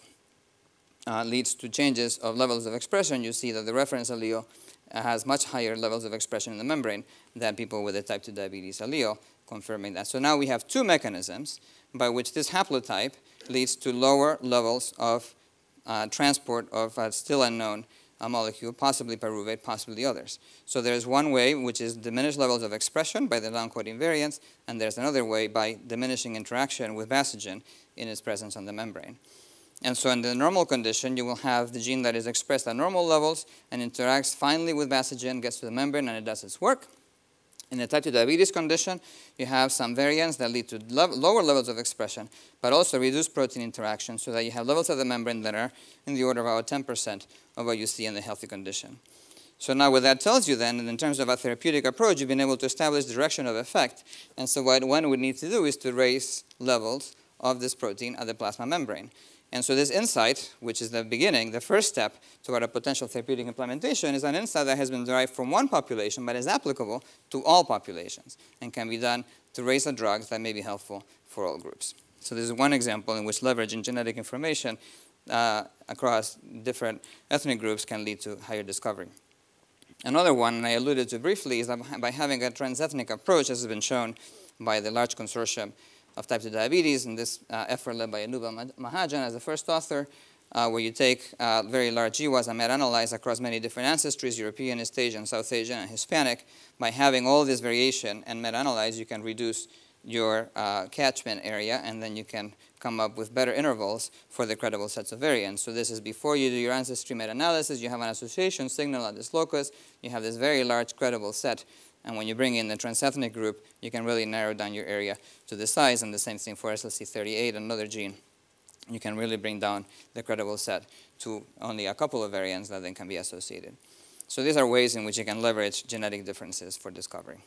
uh, leads to changes of levels of expression, you see that the reference allele has much higher levels of expression in the membrane than people with a type two diabetes allele, confirming that. So now we have two mechanisms by which this haplotype leads to lower levels of uh, transport of a still unknown uh, molecule, possibly pyruvate, possibly others. So there's one way, which is diminished levels of expression by the non-coding variants, and there's another way by diminishing interaction with basogen in its presence on the membrane. And so in the normal condition, you will have the gene that is expressed at normal levels and interacts finely with basogen, gets to the membrane, and it does its work. In the type two diabetes condition, you have some variants that lead to lo lower levels of expression, but also reduced protein interaction, so that you have levels of the membrane that are in the order of about ten percent of what you see in the healthy condition. So now what that tells you then, in terms of a therapeutic approach, you've been able to establish direction of effect. And so what one would need to do is to raise levels of this protein at the plasma membrane. And so this insight, which is the beginning, the first step toward a potential therapeutic implementation, is an insight that has been derived from one population but is applicable to all populations and can be done to raise a drug that may be helpful for all groups. So this is one example in which leveraging genetic information uh, across different ethnic groups can lead to higher discovery. Another one, and I alluded to briefly, is that by having a transethnic approach, as has been shown by the large consortium of type two diabetes, and this uh, effort led by Anubha Mahajan as the first author, uh, where you take uh, very large G W As and meta-analyze across many different ancestries, European, East Asian, South Asian, and Hispanic. By having all this variation and meta-analyze, you can reduce your uh, catchment area, and then you can come up with better intervals for the credible sets of variants. So this is before you do your ancestry meta-analysis, you have an association signal at this locus, you have this very large credible set. And when you bring in the transethnic group, you can really narrow down your area to the size, and the same thing for S L C thirty-eight, another gene. You can really bring down the credible set to only a couple of variants that then can be associated. So these are ways in which you can leverage genetic differences for discovery.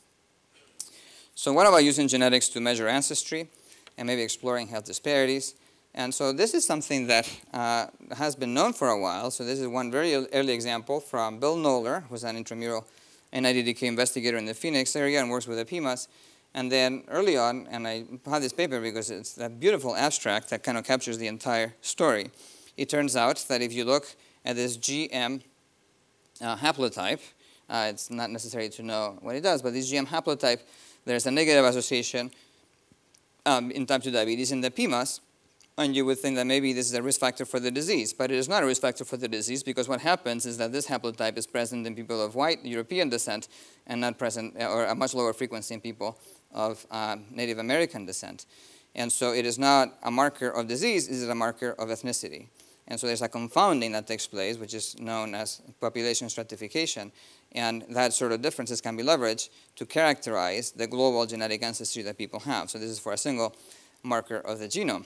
So what about using genetics to measure ancestry and maybe exploring health disparities? And so this is something that uh, has been known for a while. So this is one very early example from Bill Noller, who's an intramural N I D D K investigator in the Phoenix area and works with the P I M As. And then early on, and I have this paper because it's that beautiful abstract that kind of captures the entire story. It turns out that if you look at this G M uh, haplotype, uh, it's not necessary to know what it does, but this G M haplotype, there's a negative association um, in type two diabetes in the P M A S, and you would think that maybe this is a risk factor for the disease, but it is not a risk factor for the disease because what happens is that this haplotype is present in people of white European descent and not present, or a much lower frequency in people of uh, Native American descent. And so it is not a marker of disease, it is a marker of ethnicity. And so there's a confounding that takes place, which is known as population stratification. And that sort of differences can be leveraged to characterize the global genetic ancestry that people have. So this is for a single marker of the genome.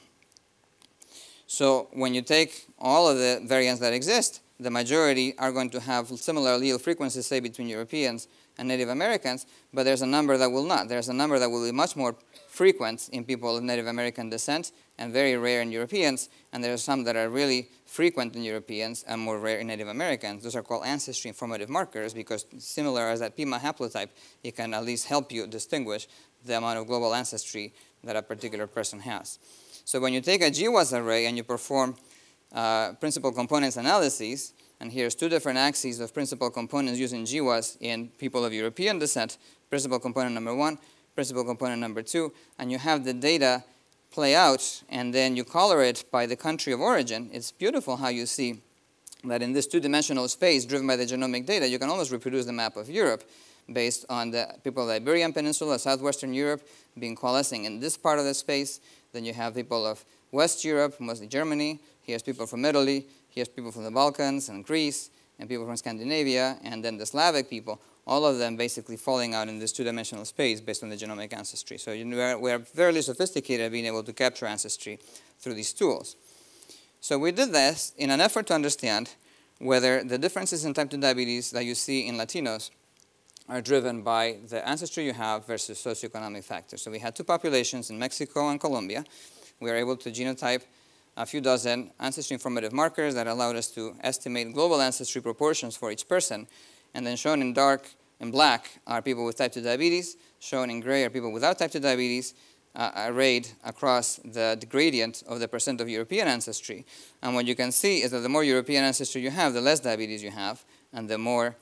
So when you take all of the variants that exist, the majority are going to have similar allele frequencies, say, between Europeans and Native Americans, but there's a number that will not. There's a number that will be much more frequent in people of Native American descent and very rare in Europeans, and there are some that are really frequent in Europeans and more rare in Native Americans. Those are called ancestry informative markers because similar as that P M A haplotype, it can at least help you distinguish the amount of global ancestry that a particular person has. So when you take a G W A S array and you perform uh, principal components analyses, and here's two different axes of principal components using G W A S in people of European descent, principal component number one, principal component number two, and you have the data play out, and then you color it by the country of origin. It's beautiful how you see that in this two-dimensional space driven by the genomic data, you can almost reproduce the map of Europe based on the people of the Iberian Peninsula, southwestern Europe, being coalescing in this part of the space. Then you have people of West Europe, mostly Germany. Here's people from Italy. Here's people from the Balkans and Greece, and people from Scandinavia, and then the Slavic people, all of them basically falling out in this two-dimensional space based on the genomic ancestry. So you know, we are fairly sophisticated at being able to capture ancestry through these tools. So we did this in an effort to understand whether the differences in type two diabetes that you see in Latinos are driven by the ancestry you have versus socioeconomic factors. So we had two populations in Mexico and Colombia. We were able to genotype a few dozen ancestry informative markers that allowed us to estimate global ancestry proportions for each person. And then shown in dark and black are people with type two diabetes. Shown in gray are people without type two diabetes, uh, arrayed across the, the gradient of the percent of European ancestry. And what you can see is that the more European ancestry you have, the less diabetes you have, and the more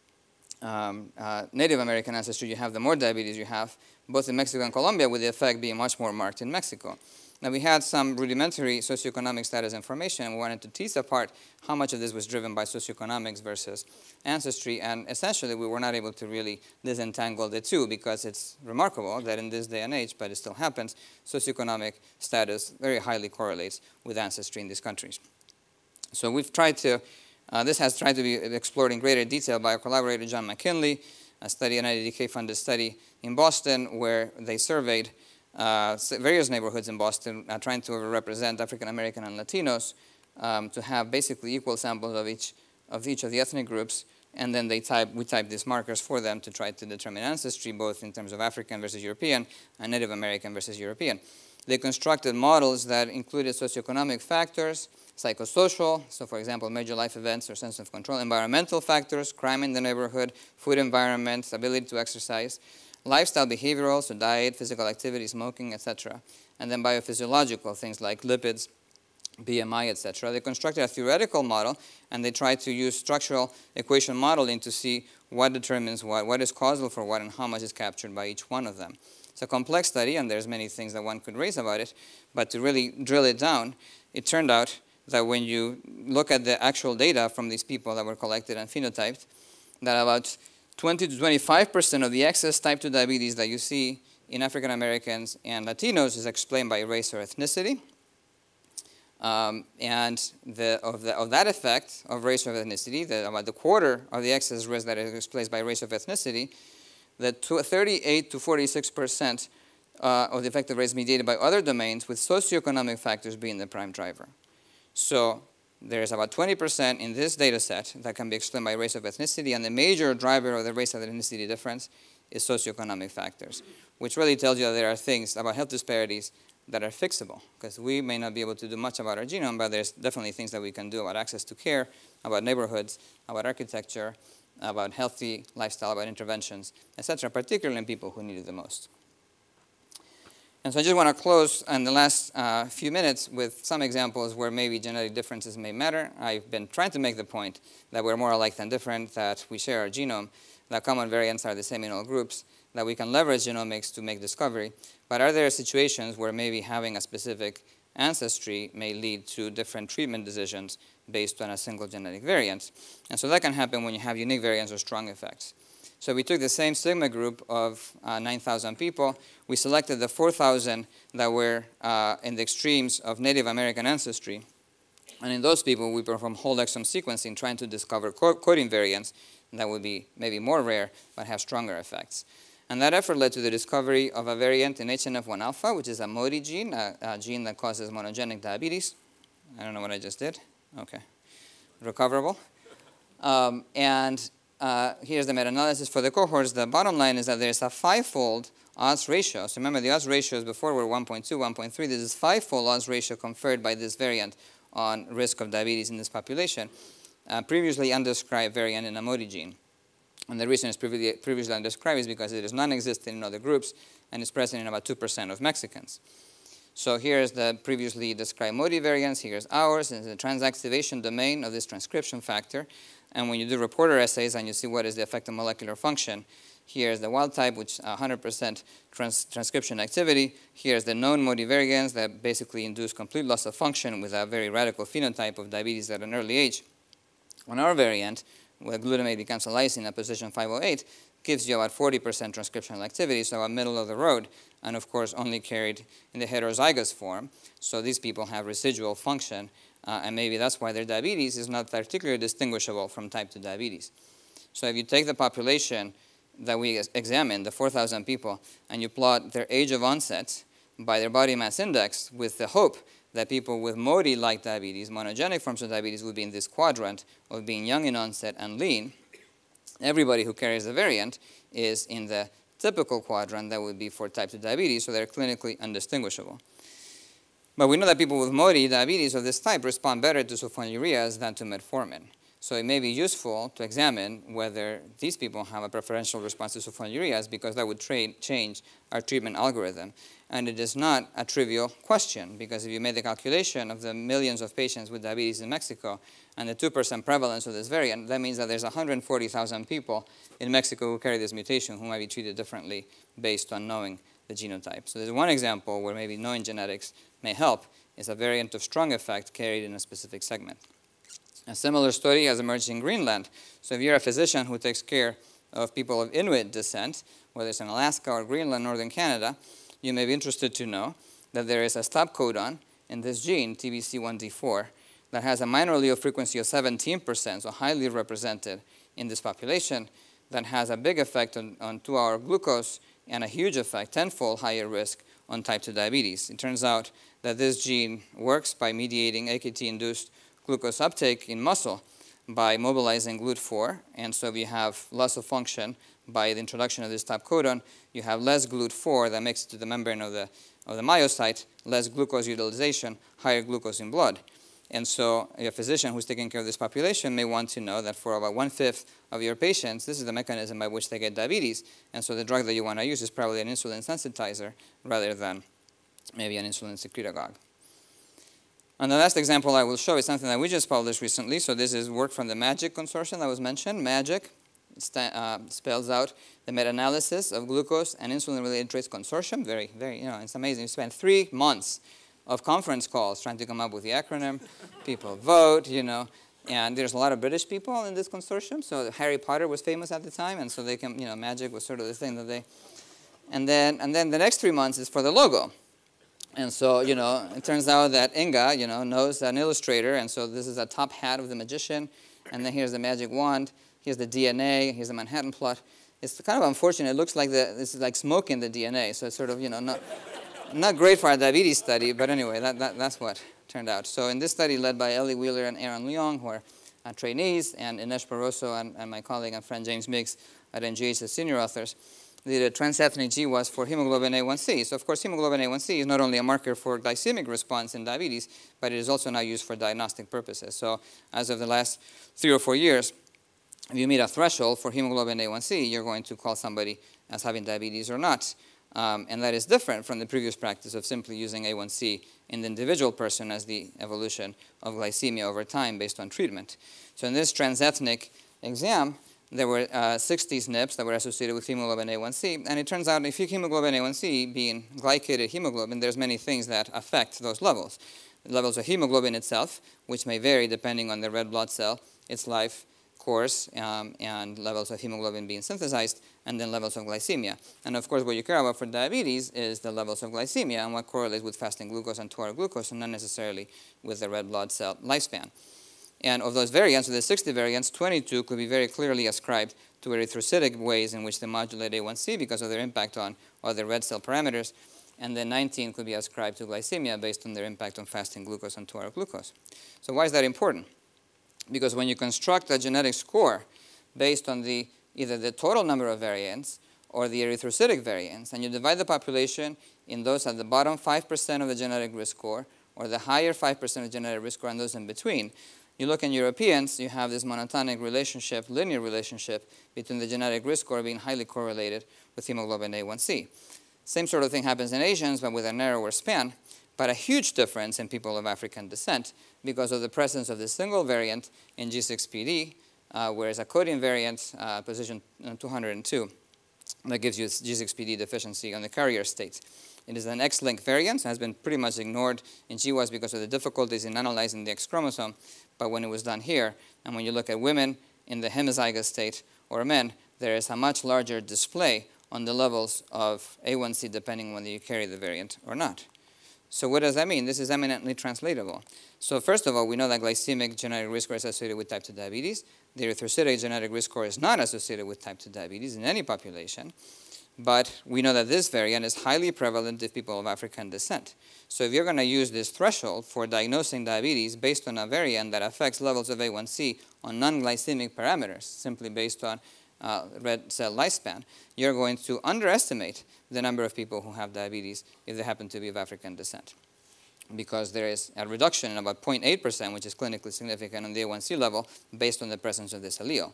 um, uh, Native American ancestry you have, the more diabetes you have, both in Mexico and Colombia, with the effect being much more marked in Mexico. Now, we had some rudimentary socioeconomic status information, and we wanted to tease apart how much of this was driven by socioeconomics versus ancestry, and essentially we were not able to really disentangle the two because it's remarkable that in this day and age, but it still happens, socioeconomic status very highly correlates with ancestry in these countries. So we've tried to, uh, this has tried to be explored in greater detail by our collaborator John McKinley, a study, an I D D K-funded study in Boston where they surveyed Uh, various neighborhoods in Boston uh, trying to represent African American and Latinos um, to have basically equal samples of each of each of the ethnic groups, and then they type we type these markers for them to try to determine ancestry, both in terms of African versus European and Native American versus European. They constructed models that included socioeconomic factors, psychosocial, so for example, major life events or sense of control, environmental factors, crime in the neighborhood, food environment, ability to exercise, lifestyle behavioral, so diet, physical activity, smoking, et cetera, and then biophysiological things like lipids, B M I, et cetera. They constructed a theoretical model, and they tried to use structural equation modeling to see what determines what, what is causal for what, and how much is captured by each one of them. It's a complex study, and there's many things that one could raise about it, but to really drill it down, it turned out that when you look at the actual data from these people that were collected and phenotyped, that about twenty to twenty-five percent of the excess type two diabetes that you see in African Americans and Latinos is explained by race or ethnicity. Um, and the, of, the, of that effect of race or ethnicity, the, about the quarter of the excess risk that is explained by race or ethnicity, the thirty-eight to forty-six percent uh, of the effective race mediated by other domains, with socioeconomic factors being the prime driver. So there's about twenty percent in this data set that can be explained by race of ethnicity, and the major driver of the race of ethnicity difference is socioeconomic factors, which really tells you that there are things about health disparities that are fixable, because we may not be able to do much about our genome, but there's definitely things that we can do about access to care, about neighborhoods, about architecture, about healthy lifestyle, about interventions, et cetera, particularly in people who need it the most. And so I just want to close in the last uh, few minutes with some examples where maybe genetic differences may matter. I've been trying to make the point that we're more alike than different, that we share our genome, that common variants are the same in all groups, that we can leverage genomics to make discovery. But are there situations where maybe having a specific ancestry may lead to different treatment decisions based on a single genetic variant? And so that can happen when you have unique variants or strong effects. So we took the same sigma group of uh, nine thousand people. We selected the four thousand that were uh, in the extremes of Native American ancestry. And in those people, we performed whole exome sequencing, trying to discover co coding variants that would be maybe more rare, but have stronger effects. And that effort led to the discovery of a variant in H N F one alpha, which is a MODY gene, a, a gene that causes monogenic diabetes. I don't know what I just did. Okay. Recoverable. Um, and uh, here's the meta-analysis for the cohorts. The bottom line is that there's a five-fold odds ratio. So remember, the odds ratios before were one point two, one point three. This is five-fold odds ratio conferred by this variant on risk of diabetes in this population. Uh, previously undescribed variant in a MODY gene. And the reason it's previously undescribed is because it is non-existent in other groups and is present in about two percent of Mexicans. So here's the previously described MODY variants. Here's ours. It's the transactivation domain of this transcription factor. And when you do reporter assays and you see what is the effect on molecular function, here's the wild type, which one hundred percent trans transcription activity. Here's the known MODY variants that basically induce complete loss of function with a very radical phenotype of diabetes at an early age. On our variant, where glutamate becomes a lysine at position five oh eight, gives you about forty percent transcriptional activity, so a middle of the road, and of course only carried in the heterozygous form. So these people have residual function, uh, and maybe that's why their diabetes is not particularly distinguishable from type two diabetes. So if you take the population that we examined, the four thousand people, and you plot their age of onset by their body mass index with the hope that people with MODY-like diabetes, monogenic forms of diabetes, would be in this quadrant of being young in onset and lean. Everybody who carries the variant is in the typical quadrant that would be for type two diabetes, so they're clinically undistinguishable. But we know that people with MODY diabetes of this type respond better to sulfonylureas than to metformin. So it may be useful to examine whether these people have a preferential response to sulfonylureas, because that would change our treatment algorithm. And it is not a trivial question, because if you made the calculation of the millions of patients with diabetes in Mexico and the two percent prevalence of this variant, that means that there's one hundred forty thousand people in Mexico who carry this mutation who might be treated differently based on knowing the genotype. So there's one example where maybe knowing genetics may help, is a variant of strong effect carried in a specific segment. A similar story has emerged in Greenland. So if you're a physician who takes care of people of Inuit descent, whether it's in Alaska or Greenland, northern Canada, you may be interested to know that there is a stop codon in this gene, T B C one D four, that has a minor allele frequency of seventeen percent, so highly represented in this population, that has a big effect on, on two-hour glucose and a huge effect, tenfold higher risk on type two diabetes. It turns out that this gene works by mediating A K T-induced glucose uptake in muscle by mobilizing G L U T four, and so we have loss of function by the introduction of this stop codon. You have less G L U T four that makes it to the membrane of the, of the myocyte, less glucose utilization, higher glucose in blood. And so a physician who's taking care of this population may want to know that for about one-fifth of your patients, this is the mechanism by which they get diabetes, and so the drug that you want to use is probably an insulin sensitizer rather than maybe an insulin secretagogue. And the last example I will show is something that we just published recently. So this is work from the MAGIC consortium that was mentioned. MAGIC uh, spells out the meta-analysis of glucose and insulin-related traits consortium. Very, very, you know, it's amazing. We spent three months of conference calls trying to come up with the acronym. People vote, you know, and there's a lot of British people in this consortium. So Harry Potter was famous at the time, and so they can, you know, MAGIC was sort of the thing that they, and then, and then the next three months is for the logo. And so, you know, it turns out that Inga, you know, knows an illustrator, and so this is a top hat of the magician, and then here's the magic wand, here's the D N A, here's the Manhattan plot. It's kind of unfortunate. It looks like the, this is like smoking the D N A, so it's sort of, you know, not, not great for a diabetes study, but anyway, that, that, that's what turned out. So in this study led by Ellie Wheeler and Aaron Leong, who are uh, trainees, and Inesh Barroso and, and my colleague and friend James Miggs at N G H, the senior authors, the transethnic G was for hemoglobin A one C. So of course, hemoglobin A one C is not only a marker for glycemic response in diabetes, but it is also now used for diagnostic purposes. So as of the last three or four years, if you meet a threshold for hemoglobin A one C, you're going to call somebody as having diabetes or not. Um, and that is different from the previous practice of simply using A one C in the individual person as the evolution of glycemia over time based on treatment. So in this transethnic exam, there were uh, sixty S N Ps that were associated with hemoglobin A one C, and it turns out if you hemoglobin A one C being glycated hemoglobin, there's many things that affect those levels. Levels of hemoglobin itself, which may vary depending on the red blood cell, its life course, um, and levels of hemoglobin being synthesized, and then levels of glycemia. And of course, what you care about for diabetes is the levels of glycemia and what correlates with fasting glucose and two-hour glucose, and not necessarily with the red blood cell lifespan. And of those variants, of the sixty variants, twenty-two could be very clearly ascribed to erythrocytic ways in which they modulate A one C because of their impact on other red cell parameters, and then nineteen could be ascribed to glycemia based on their impact on fasting glucose and two-hour glucose. So why is that important? Because when you construct a genetic score based on the, either the total number of variants or the erythrocytic variants, and you divide the population in those at the bottom five percent of the genetic risk score or the higher five percent of genetic risk score and those in between, you look in Europeans, you have this monotonic relationship, linear relationship between the genetic risk score being highly correlated with hemoglobin A one C. Same sort of thing happens in Asians, but with a narrower span, but a huge difference in people of African descent because of the presence of this single variant in G six P D, uh, whereas a coding variant, uh, position two hundred two, that gives you G six P D deficiency on the carrier state. It is an X-linked variant, has been pretty much ignored in G W A S because of the difficulties in analyzing the X chromosome, but when it was done here, and when you look at women in the homozygous state or men, there is a much larger display on the levels of A one C depending on whether you carry the variant or not. So what does that mean? This is eminently translatable. So first of all, we know that glycemic genetic risk score is associated with type two diabetes. The erythrocytic genetic risk score is not associated with type two diabetes in any population. But we know that this variant is highly prevalent in people of African descent. So if you're going to use this threshold for diagnosing diabetes based on a variant that affects levels of A one C on non-glycemic parameters, simply based on uh, red cell lifespan, you're going to underestimate the number of people who have diabetes if they happen to be of African descent, because there is a reduction in about zero point eight percent, which is clinically significant on the A one C level based on the presence of this allele,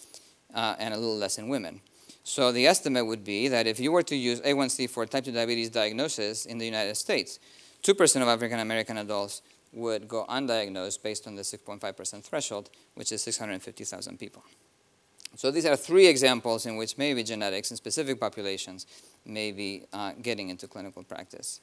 uh, and a little less in women. So the estimate would be that if you were to use A one C for type two diabetes diagnosis in the United States, two percent of African American adults would go undiagnosed based on the six point five percent threshold, which is six hundred fifty thousand people. So these are three examples in which maybe genetics in specific populations may be uh, getting into clinical practice.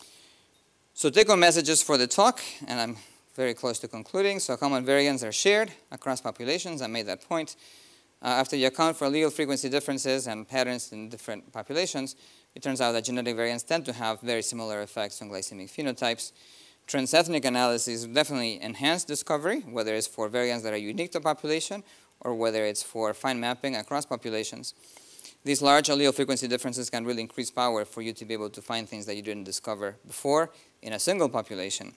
So take-home messages for the talk, and I'm very close to concluding. So common variants are shared across populations. I made that point. Uh, after you account for allele frequency differences and patterns in different populations, it turns out that genetic variants tend to have very similar effects on glycemic phenotypes. Transethnic analysis definitely enhance discovery, whether it's for variants that are unique to a population or whether it's for fine mapping across populations. These large allele frequency differences can really increase power for you to be able to find things that you didn't discover before in a single population.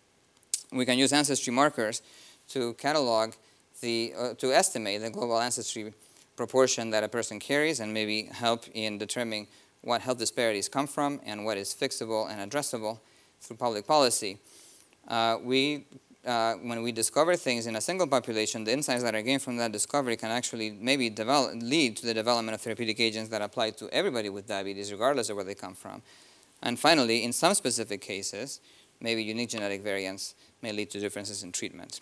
We can use ancestry markers to catalog the, uh, to estimate the global ancestry proportion that a person carries and maybe help in determining what health disparities come from and what is fixable and addressable through public policy. Uh, we, uh, when we discover things in a single population, the insights that are gained from that discovery can actually maybe develop, lead to the development of therapeutic agents that apply to everybody with diabetes, regardless of where they come from. And finally, in some specific cases, maybe unique genetic variants may lead to differences in treatment.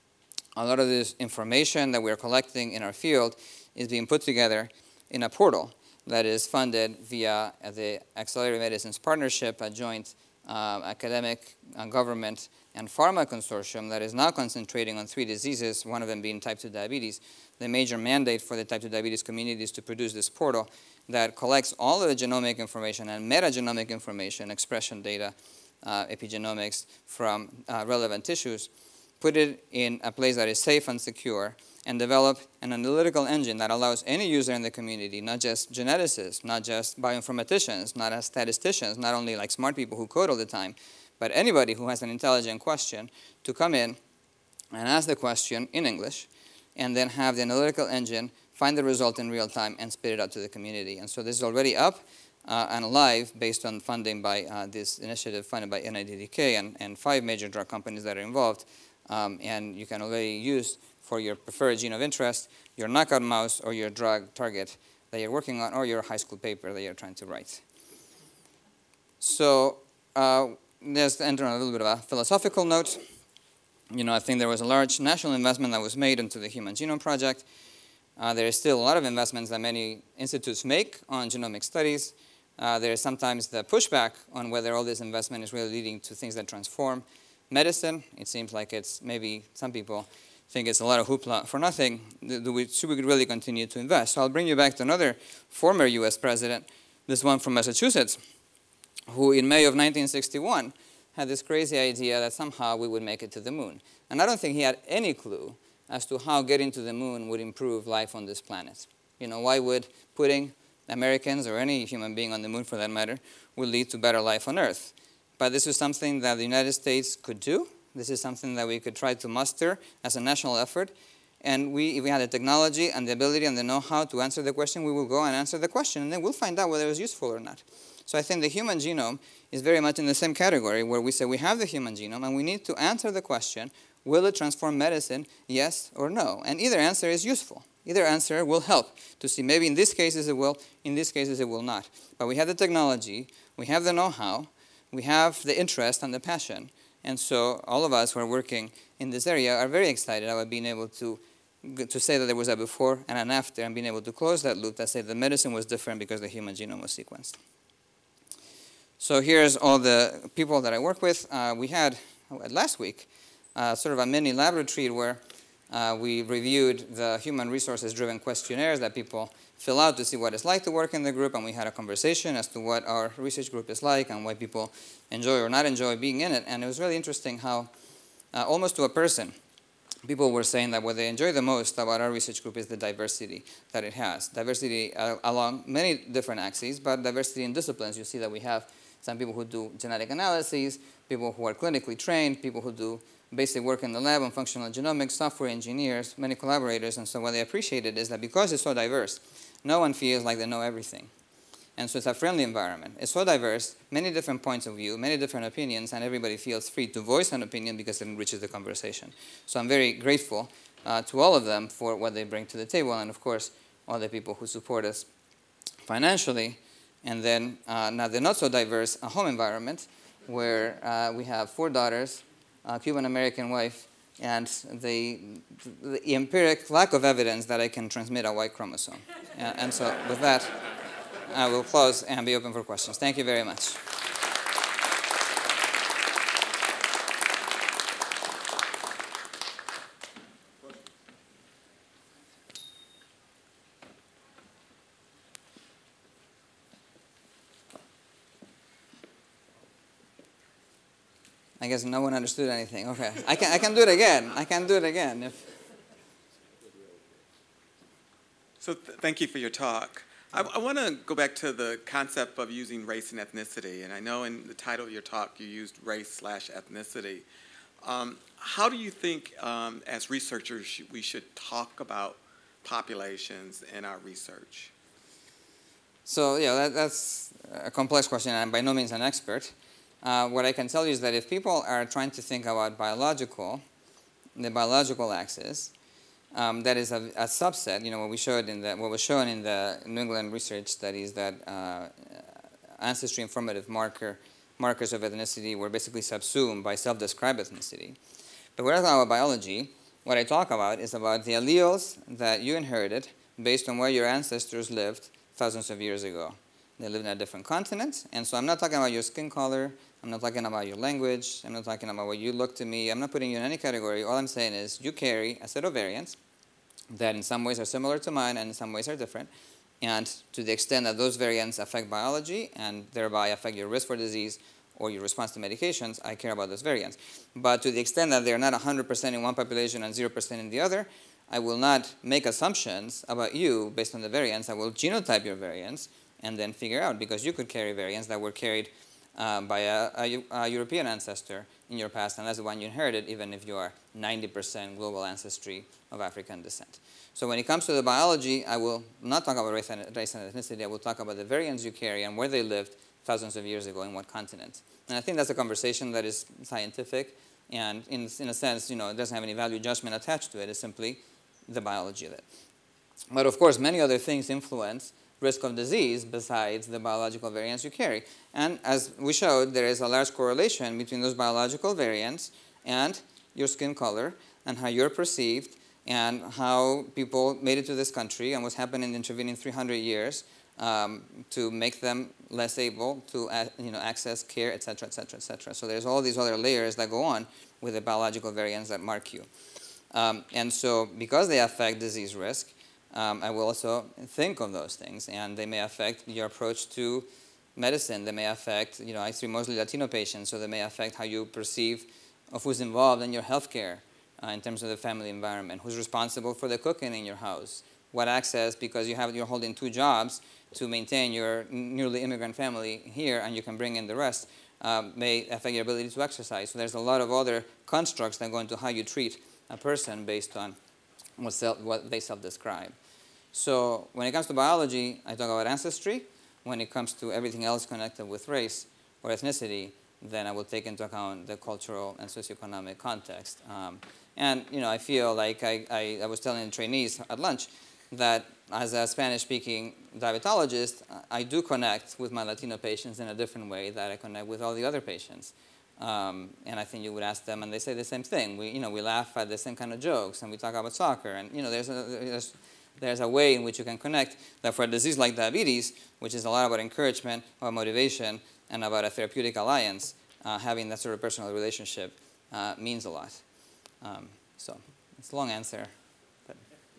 A lot of this information that we're collecting in our field is being put together in a portal that is funded via the Accelerated Medicines Partnership, a joint uh, academic, uh, government, and pharma consortium that is now concentrating on three diseases, one of them being type two diabetes. The major mandate for the type two diabetes community is to produce this portal that collects all of the genomic information and metagenomic information, expression data, uh, epigenomics from uh, relevant tissues, put it in a place that is safe and secure, and develop an analytical engine that allows any user in the community, not just geneticists, not just bioinformaticians, not as statisticians, not only like smart people who code all the time, but anybody who has an intelligent question to come in and ask the question in English, and then have the analytical engine find the result in real time and spit it out to the community. And so this is already up uh, and live based on funding by uh, this initiative funded by N I D D K and, and five major drug companies that are involved. Um, and you can already use for your preferred gene of interest, your knockout mouse or your drug target that you're working on, or your high school paper that you're trying to write. So uh, just to enter on a little bit of a philosophical note, you know, I think there was a large national investment that was made into the Human Genome Project. Uh, there is still a lot of investments that many institutes make on genomic studies. Uh, there is sometimes the pushback on whether all this investment is really leading to things that transform medicine. It seems like it's maybe some people think it's a lot of hoopla for nothing. Do we, should we really continue to invest? So I'll bring you back to another former U S president, this one from Massachusetts, who in May of nineteen sixty-one had this crazy idea that somehow we would make it to the moon. And I don't think he had any clue as to how getting to the moon would improve life on this planet. You know, why would putting Americans or any human being on the moon for that matter would lead to better life on Earth? But this is something that the United States could do. This is something that we could try to muster as a national effort. And we, if we had the technology and the ability and the know-how to answer the question, we will go and answer the question, and then we'll find out whether it was useful or not. So I think the human genome is very much in the same category where we say we have the human genome and we need to answer the question, will it transform medicine, yes or no? And either answer is useful. Either answer will help to see maybe in these cases it will, in these cases it will not. But we have the technology, we have the know-how, we have the interest and the passion. And so all of us who are working in this area are very excited about being able to, to say that there was a before and an after and being able to close that loop that say the medicine was different because the human genome was sequenced. So here's all the people that I work with. Uh, we had, last week, uh, sort of a mini lab retreat where uh, we reviewed the human resources-driven questionnaires that people fill out to see what it's like to work in the group, and we had a conversation as to what our research group is like and why people enjoy or not enjoy being in it. And it was really interesting how, uh, almost to a person, people were saying that what they enjoy the most about our research group is the diversity that it has. Diversity uh, along many different axes, but diversity in disciplines. You see that we have some people who do genetic analyses, people who are clinically trained, people who do basic work in the lab on functional genomics, software engineers, many collaborators. And so what they appreciated is that because it's so diverse, no one feels like they know everything. And so it's a friendly environment. It's so diverse, many different points of view, many different opinions, and everybody feels free to voice an opinion because it enriches the conversation. So I'm very grateful uh, to all of them for what they bring to the table, and of course, all the people who support us financially. And then, uh, now the not so diverse a home environment where uh, we have four daughters, a Cuban-American wife, and the, the empiric lack of evidence that I can transmit a Y chromosome. Uh, and so with that, I will close and be open for questions. Thank you very much. I guess no one understood anything. Okay, I can, I can do it again. I can do it again. If... So th thank you for your talk. I, I want to go back to the concept of using race and ethnicity. And I know in the title of your talk you used race slash ethnicity. Um, how do you think, um, as researchers, we should talk about populations in our research? So yeah, that, that's a complex question. I'm by no means an expert. Uh, what I can tell you is that if people are trying to think about biological, the biological axis, um, that is a, a subset. You know, what we showed in the what was shown in the New England research studies that uh, ancestry informative marker markers of ethnicity were basically subsumed by self-described ethnicity. But when I talk about biology, what I talk about is about the alleles that you inherited based on where your ancestors lived thousands of years ago. They lived in a different continent, and so I'm not talking about your skin color, I'm not talking about your language, I'm not talking about what you look to me, I'm not putting you in any category. All I'm saying is you carry a set of variants that in some ways are similar to mine and in some ways are different, and to the extent that those variants affect biology and thereby affect your risk for disease or your response to medications, I care about those variants. But to the extent that they're not one hundred percent in one population and zero percent in the other, I will not make assumptions about you based on the variants. I will genotype your variants and then figure out, because you could carry variants that were carried um, by a, a, a European ancestor in your past, and that's the one you inherited, even if you are ninety percent global ancestry of African descent. So when it comes to the biology, I will not talk about race and, race and ethnicity. I will talk about the variants you carry and where they lived thousands of years ago in what continent. And I think that's a conversation that is scientific, and in, in a sense, you know, it doesn't have any value judgment attached to it. It's simply the biology of it. But of course, many other things influence risk of disease besides the biological variants you carry. And as we showed, there is a large correlation between those biological variants and your skin color and how you're perceived and how people made it to this country and what's happened in the intervening three hundred years um, to make them less able to uh, you know, access care, et cetera, et cetera, et cetera. So there's all these other layers that go on with the biological variants that mark you. Um, and so because they affect disease risk, um, I will also think of those things, and they may affect your approach to medicine. They may affect, you know, I see mostly Latino patients, so they may affect how you perceive of who's involved in your health care uh, in terms of the family environment, who's responsible for the cooking in your house, what access, because you have, you're holding two jobs to maintain your newly immigrant family here, and you can bring in the rest, uh, may affect your ability to exercise. So there's a lot of other constructs that go into how you treat a person based on what, self, what they self-describe. So when it comes to biology, I talk about ancestry. When it comes to everything else connected with race or ethnicity, then I will take into account the cultural and socioeconomic context. Um, and you know, I feel like I, I, I was telling the trainees at lunch that as a Spanish-speaking diabetologist, I do connect with my Latino patients in a different way that I connect with all the other patients. Um, and I think you would ask them, and they say the same thing. We, you know, we laugh at the same kind of jokes, and we talk about soccer. And you know, there's a, there's, there's a way in which you can connect that for a disease like diabetes, which is a lot about encouragement, about motivation, and about a therapeutic alliance, uh, having that sort of personal relationship uh, means a lot. Um, so it's a long answer. But.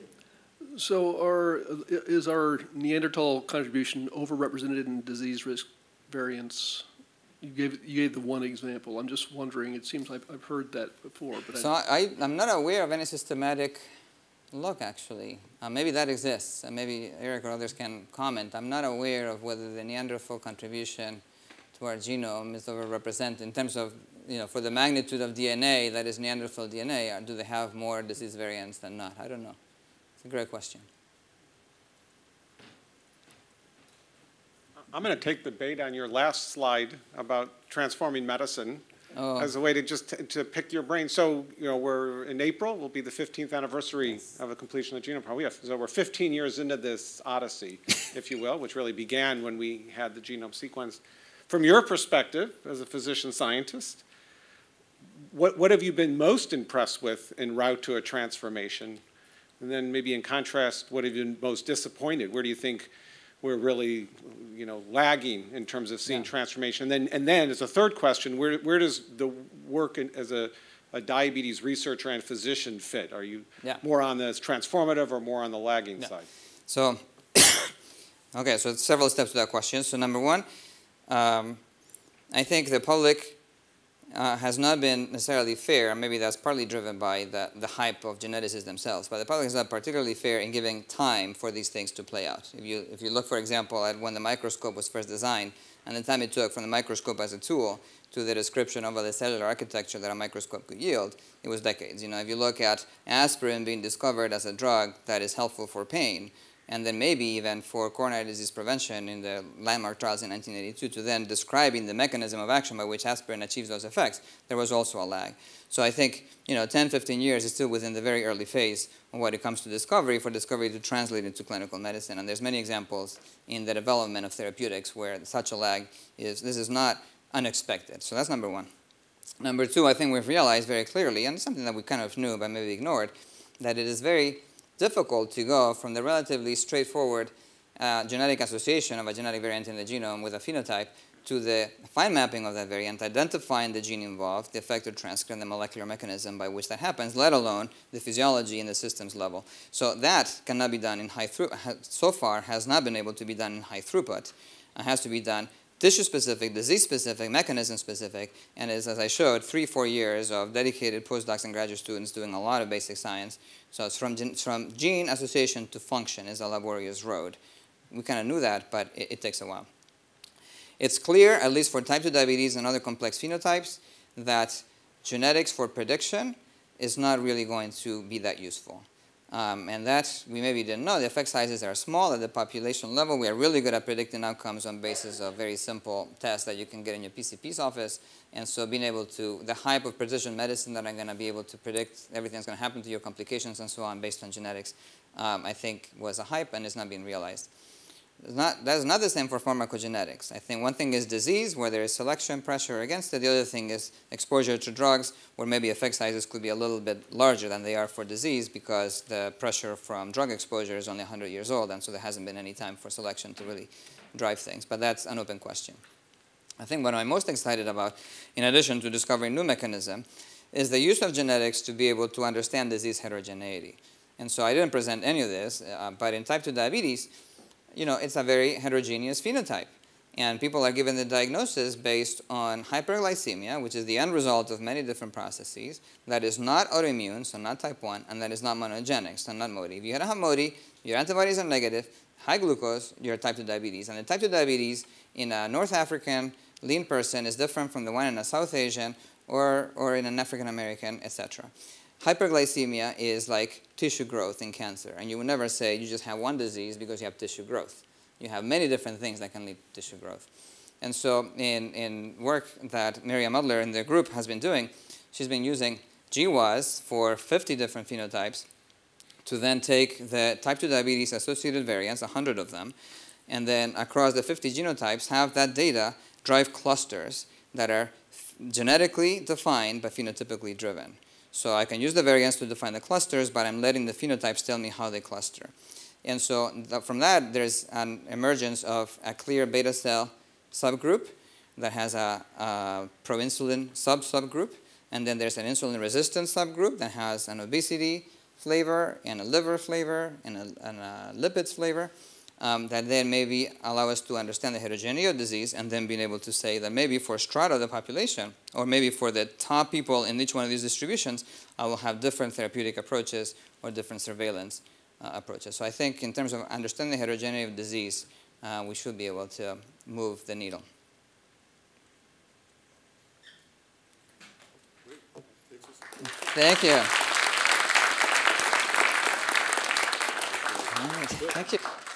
So are, is our Neanderthal contribution overrepresented in disease risk variants? You gave, you gave the one example. I'm just wondering, it seems like I've heard that before. But so I, I'm not aware of any systematic look, actually. Uh, maybe that exists, and maybe Eric or others can comment. I'm not aware of whether the Neanderthal contribution to our genome is overrepresented in terms of, you know, for the magnitude of D N A that is Neanderthal D N A, or do they have more disease variants than not? I don't know. It's a great question. I'm going to take the bait on your last slide about transforming medicine oh. as a way to just t to pick your brain. So, you know, we're in April, will be the fifteenth anniversary yes. of the completion of the Genome Project. So we're fifteen years into this odyssey, if you will, which really began when we had the genome sequenced. From your perspective as a physician scientist, what, what have you been most impressed with en route to a transformation? And then maybe in contrast, what have you been most disappointed? Where do you think we're really, you know, lagging in terms of seeing yeah. transformation? And then, and then as a third question, where, where does the work in, as a, a diabetes researcher and physician fit? Are you yeah. more on the transformative or more on the lagging yeah. side? So, okay, so several steps to that question. So number one, um, I think the public uh, has not been necessarily fair, and maybe that's partly driven by the, the hype of geneticists themselves, but the public is not particularly fair in giving time for these things to play out. If you, if you look, for example, at when the microscope was first designed, and the time it took from the microscope as a tool to the description of the cellular architecture that a microscope could yield, it was decades. You know, if you look at aspirin being discovered as a drug that is helpful for pain, and then maybe even for coronary disease prevention in the landmark trials in nineteen eighty-two, to then describing the mechanism of action by which aspirin achieves those effects, there was also a lag. So I think, you know, ten, fifteen years is still within the very early phase of when it comes to discovery, for discovery to translate into clinical medicine. And there's many examples in the development of therapeutics where such a lag is, this is not unexpected. So that's number one. Number two, I think we've realized very clearly, and it's something that we kind of knew but maybe ignored, that it is very difficult to go from the relatively straightforward uh, genetic association of a genetic variant in the genome with a phenotype to the fine mapping of that variant, identifying the gene involved, the effector transcript, and the molecular mechanism by which that happens, let alone the physiology in the systems level. So that cannot be done in high throughput, so far has not been able to be done in high throughput. It has to be done tissue-specific, disease-specific, mechanism-specific, and is, as I showed, three, four years of dedicated postdocs and graduate students doing a lot of basic science. So it's from, gen from gene association to function is a laborious road. We kind of knew that, but it, it takes a while. It's clear, at least for type two diabetes and other complex phenotypes, that genetics for prediction is not really going to be that useful. Um, and that, we maybe didn't know, the effect sizes are small at the population level. We are really good at predicting outcomes on basis of very simple tests that you can get in your P C P's office. And so being able to, the hype of precision medicine that I'm going to be able to predict everything that's going to happen to your complications and so on based on genetics, um, I think was a hype and is not being realized. It's not, that's not the same for pharmacogenetics. I think one thing is disease, where there is selection pressure against it. The other thing is exposure to drugs, where maybe effect sizes could be a little bit larger than they are for disease because the pressure from drug exposure is only one hundred years old, and so there hasn't been any time for selection to really drive things. But that's an open question. I think what I'm most excited about, in addition to discovering new mechanism, is the use of genetics to be able to understand disease heterogeneity. And so I didn't present any of this, uh, but in type two diabetes, you know, it's a very heterogeneous phenotype. And people are given the diagnosis based on hyperglycemia, which is the end result of many different processes, that is not autoimmune, so not type one, and that is not monogenic, so not M O D I. If you have M O D I, your antibodies are negative, high glucose, you're type two diabetes. And the type two diabetes in a North African lean person is different from the one in a South Asian or, or in an African American, et cetera. Hyperglycemia is like tissue growth in cancer, and you would never say you just have one disease because you have tissue growth. You have many different things that can lead to tissue growth. And so in, in work that Miriam Adler in the group has been doing, she's been using G W A S for fifty different phenotypes to then take the type two diabetes associated variants, one hundred of them, and then across the fifty genotypes have that data drive clusters that are genetically defined but phenotypically driven. So I can use the variants to define the clusters, but I'm letting the phenotypes tell me how they cluster. And so th from that, there's an emergence of a clear beta cell subgroup that has a, a pro-insulin sub-subgroup. And then there's an insulin-resistant subgroup that has an obesity flavor and a liver flavor and a, and a lipids flavor um, that then maybe allow us to understand the heterogeneity of disease and then being able to say that maybe for strata of the population or maybe for the top people in each one of these distributions, I will have different therapeutic approaches or different surveillance uh, approaches. So I think in terms of understanding the heterogeneity of disease, uh, we should be able to move the needle. Thank you. All right. Thank you.